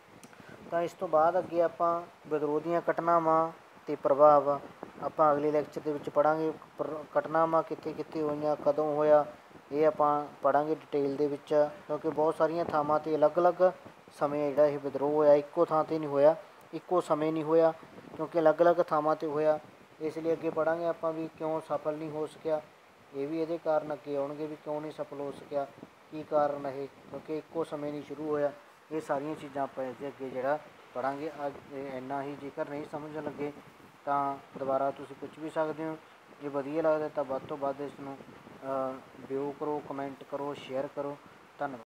ਤਾਂ ਇਸ ਤੋਂ ਬਾਅਦ ਅੱਗੇ ਆਪਾਂ ਵਿਦਰੋਹ ਦੀਆਂ ਘਟਨਾਵਾਂ ਅਤੇ ਪ੍ਰਭਾਵ ਆਪਾਂ ਅਗਲੇ ਲੈਕਚਰ ਦੇ ਵਿੱਚ ਪੜ੍ਹਾਂਗੇ। ਘਟਨਾਵਾਂ ਕਿੱਥੇ ਕਿੱਥੇ ਹੋਈਆਂ, ਕਦੋਂ ਹੋਇਆ, ਇਹ ਆਪਾਂ ਪੜ੍ਹਾਂਗੇ ਡਿਟੇਲ ਦੇ ਵਿੱਚ ਕਿਉਂਕਿ ਬਹੁਤ ਸਾਰੀਆਂ ਥਾਵਾਂ 'ਤੇ ਅਲੱਗ ਅਲੱਗ ਸਮੇਂ ਜਿਹੜਾ ਇਹ ਵਿਦਰੋਹ ਹੋਇਆ। ਇੱਕੋ ਥਾਂ 'ਤੇ ਨਹੀਂ ਹੋਇਆ, ਇੱਕੋ ਸਮੇਂ ਨਹੀਂ ਹੋਇਆ ਕਿਉਂਕਿ ਅਲੱਗ ਅਲੱਗ ਥਾਵਾਂ 'ਤੇ ਹੋਇਆ। ਇਸ ਲਈ ਅੱਗੇ ਪੜ੍ਹਾਂਗੇ ਆਪਾਂ ਵੀ ਕਿਉਂ ਸਫਲ ਨਹੀਂ ਹੋ ਸਕਿਆ। ਇਹ ਵੀ ਇਹਦੇ ਕਾਰਨ ਅੱਗੇ ਆਉਣਗੇ ਵੀ ਕਿਉਂ ਨਹੀਂ ਸਫਲ ਹੋ ਸਕਿਆ, ਕੀ ਕਾਰਨ ਇਹ ਕਿਉਂਕਿ ਇੱਕੋ ਸਮੇਂ ਨਹੀਂ ਸ਼ੁਰੂ ਹੋਇਆ। ਇਹ ਸਾਰੀਆਂ ਚੀਜ਼ਾਂ ਆਪਾਂ ਇਹਦੇ ਅੱਗੇ ਜਿਹੜਾ ਪੜ੍ਹਾਂਗੇ। ਅੱਜ ਇੰਨਾ ਹੀ। ਜੇਕਰ ਨਹੀਂ ਸਮਝ ਲੱਗੇ ਤਾਂ ਦੁਬਾਰਾ ਤੁਸੀਂ ਪੁੱਛ ਵੀ ਸਕਦੇ ਹੋ। ਜੇ ਵਧੀਆ ਲੱਗਦਾ ਤਾਂ ਵੱਧ ਤੋਂ ਵੱਧ ਇਸ ਨੂੰ ਵਿਊ ਕਰੋ, ਕਮੈਂਟ ਕਰੋ, ਸ਼ੇਅਰ ਕਰੋ। ਧੰਨਵਾਦ।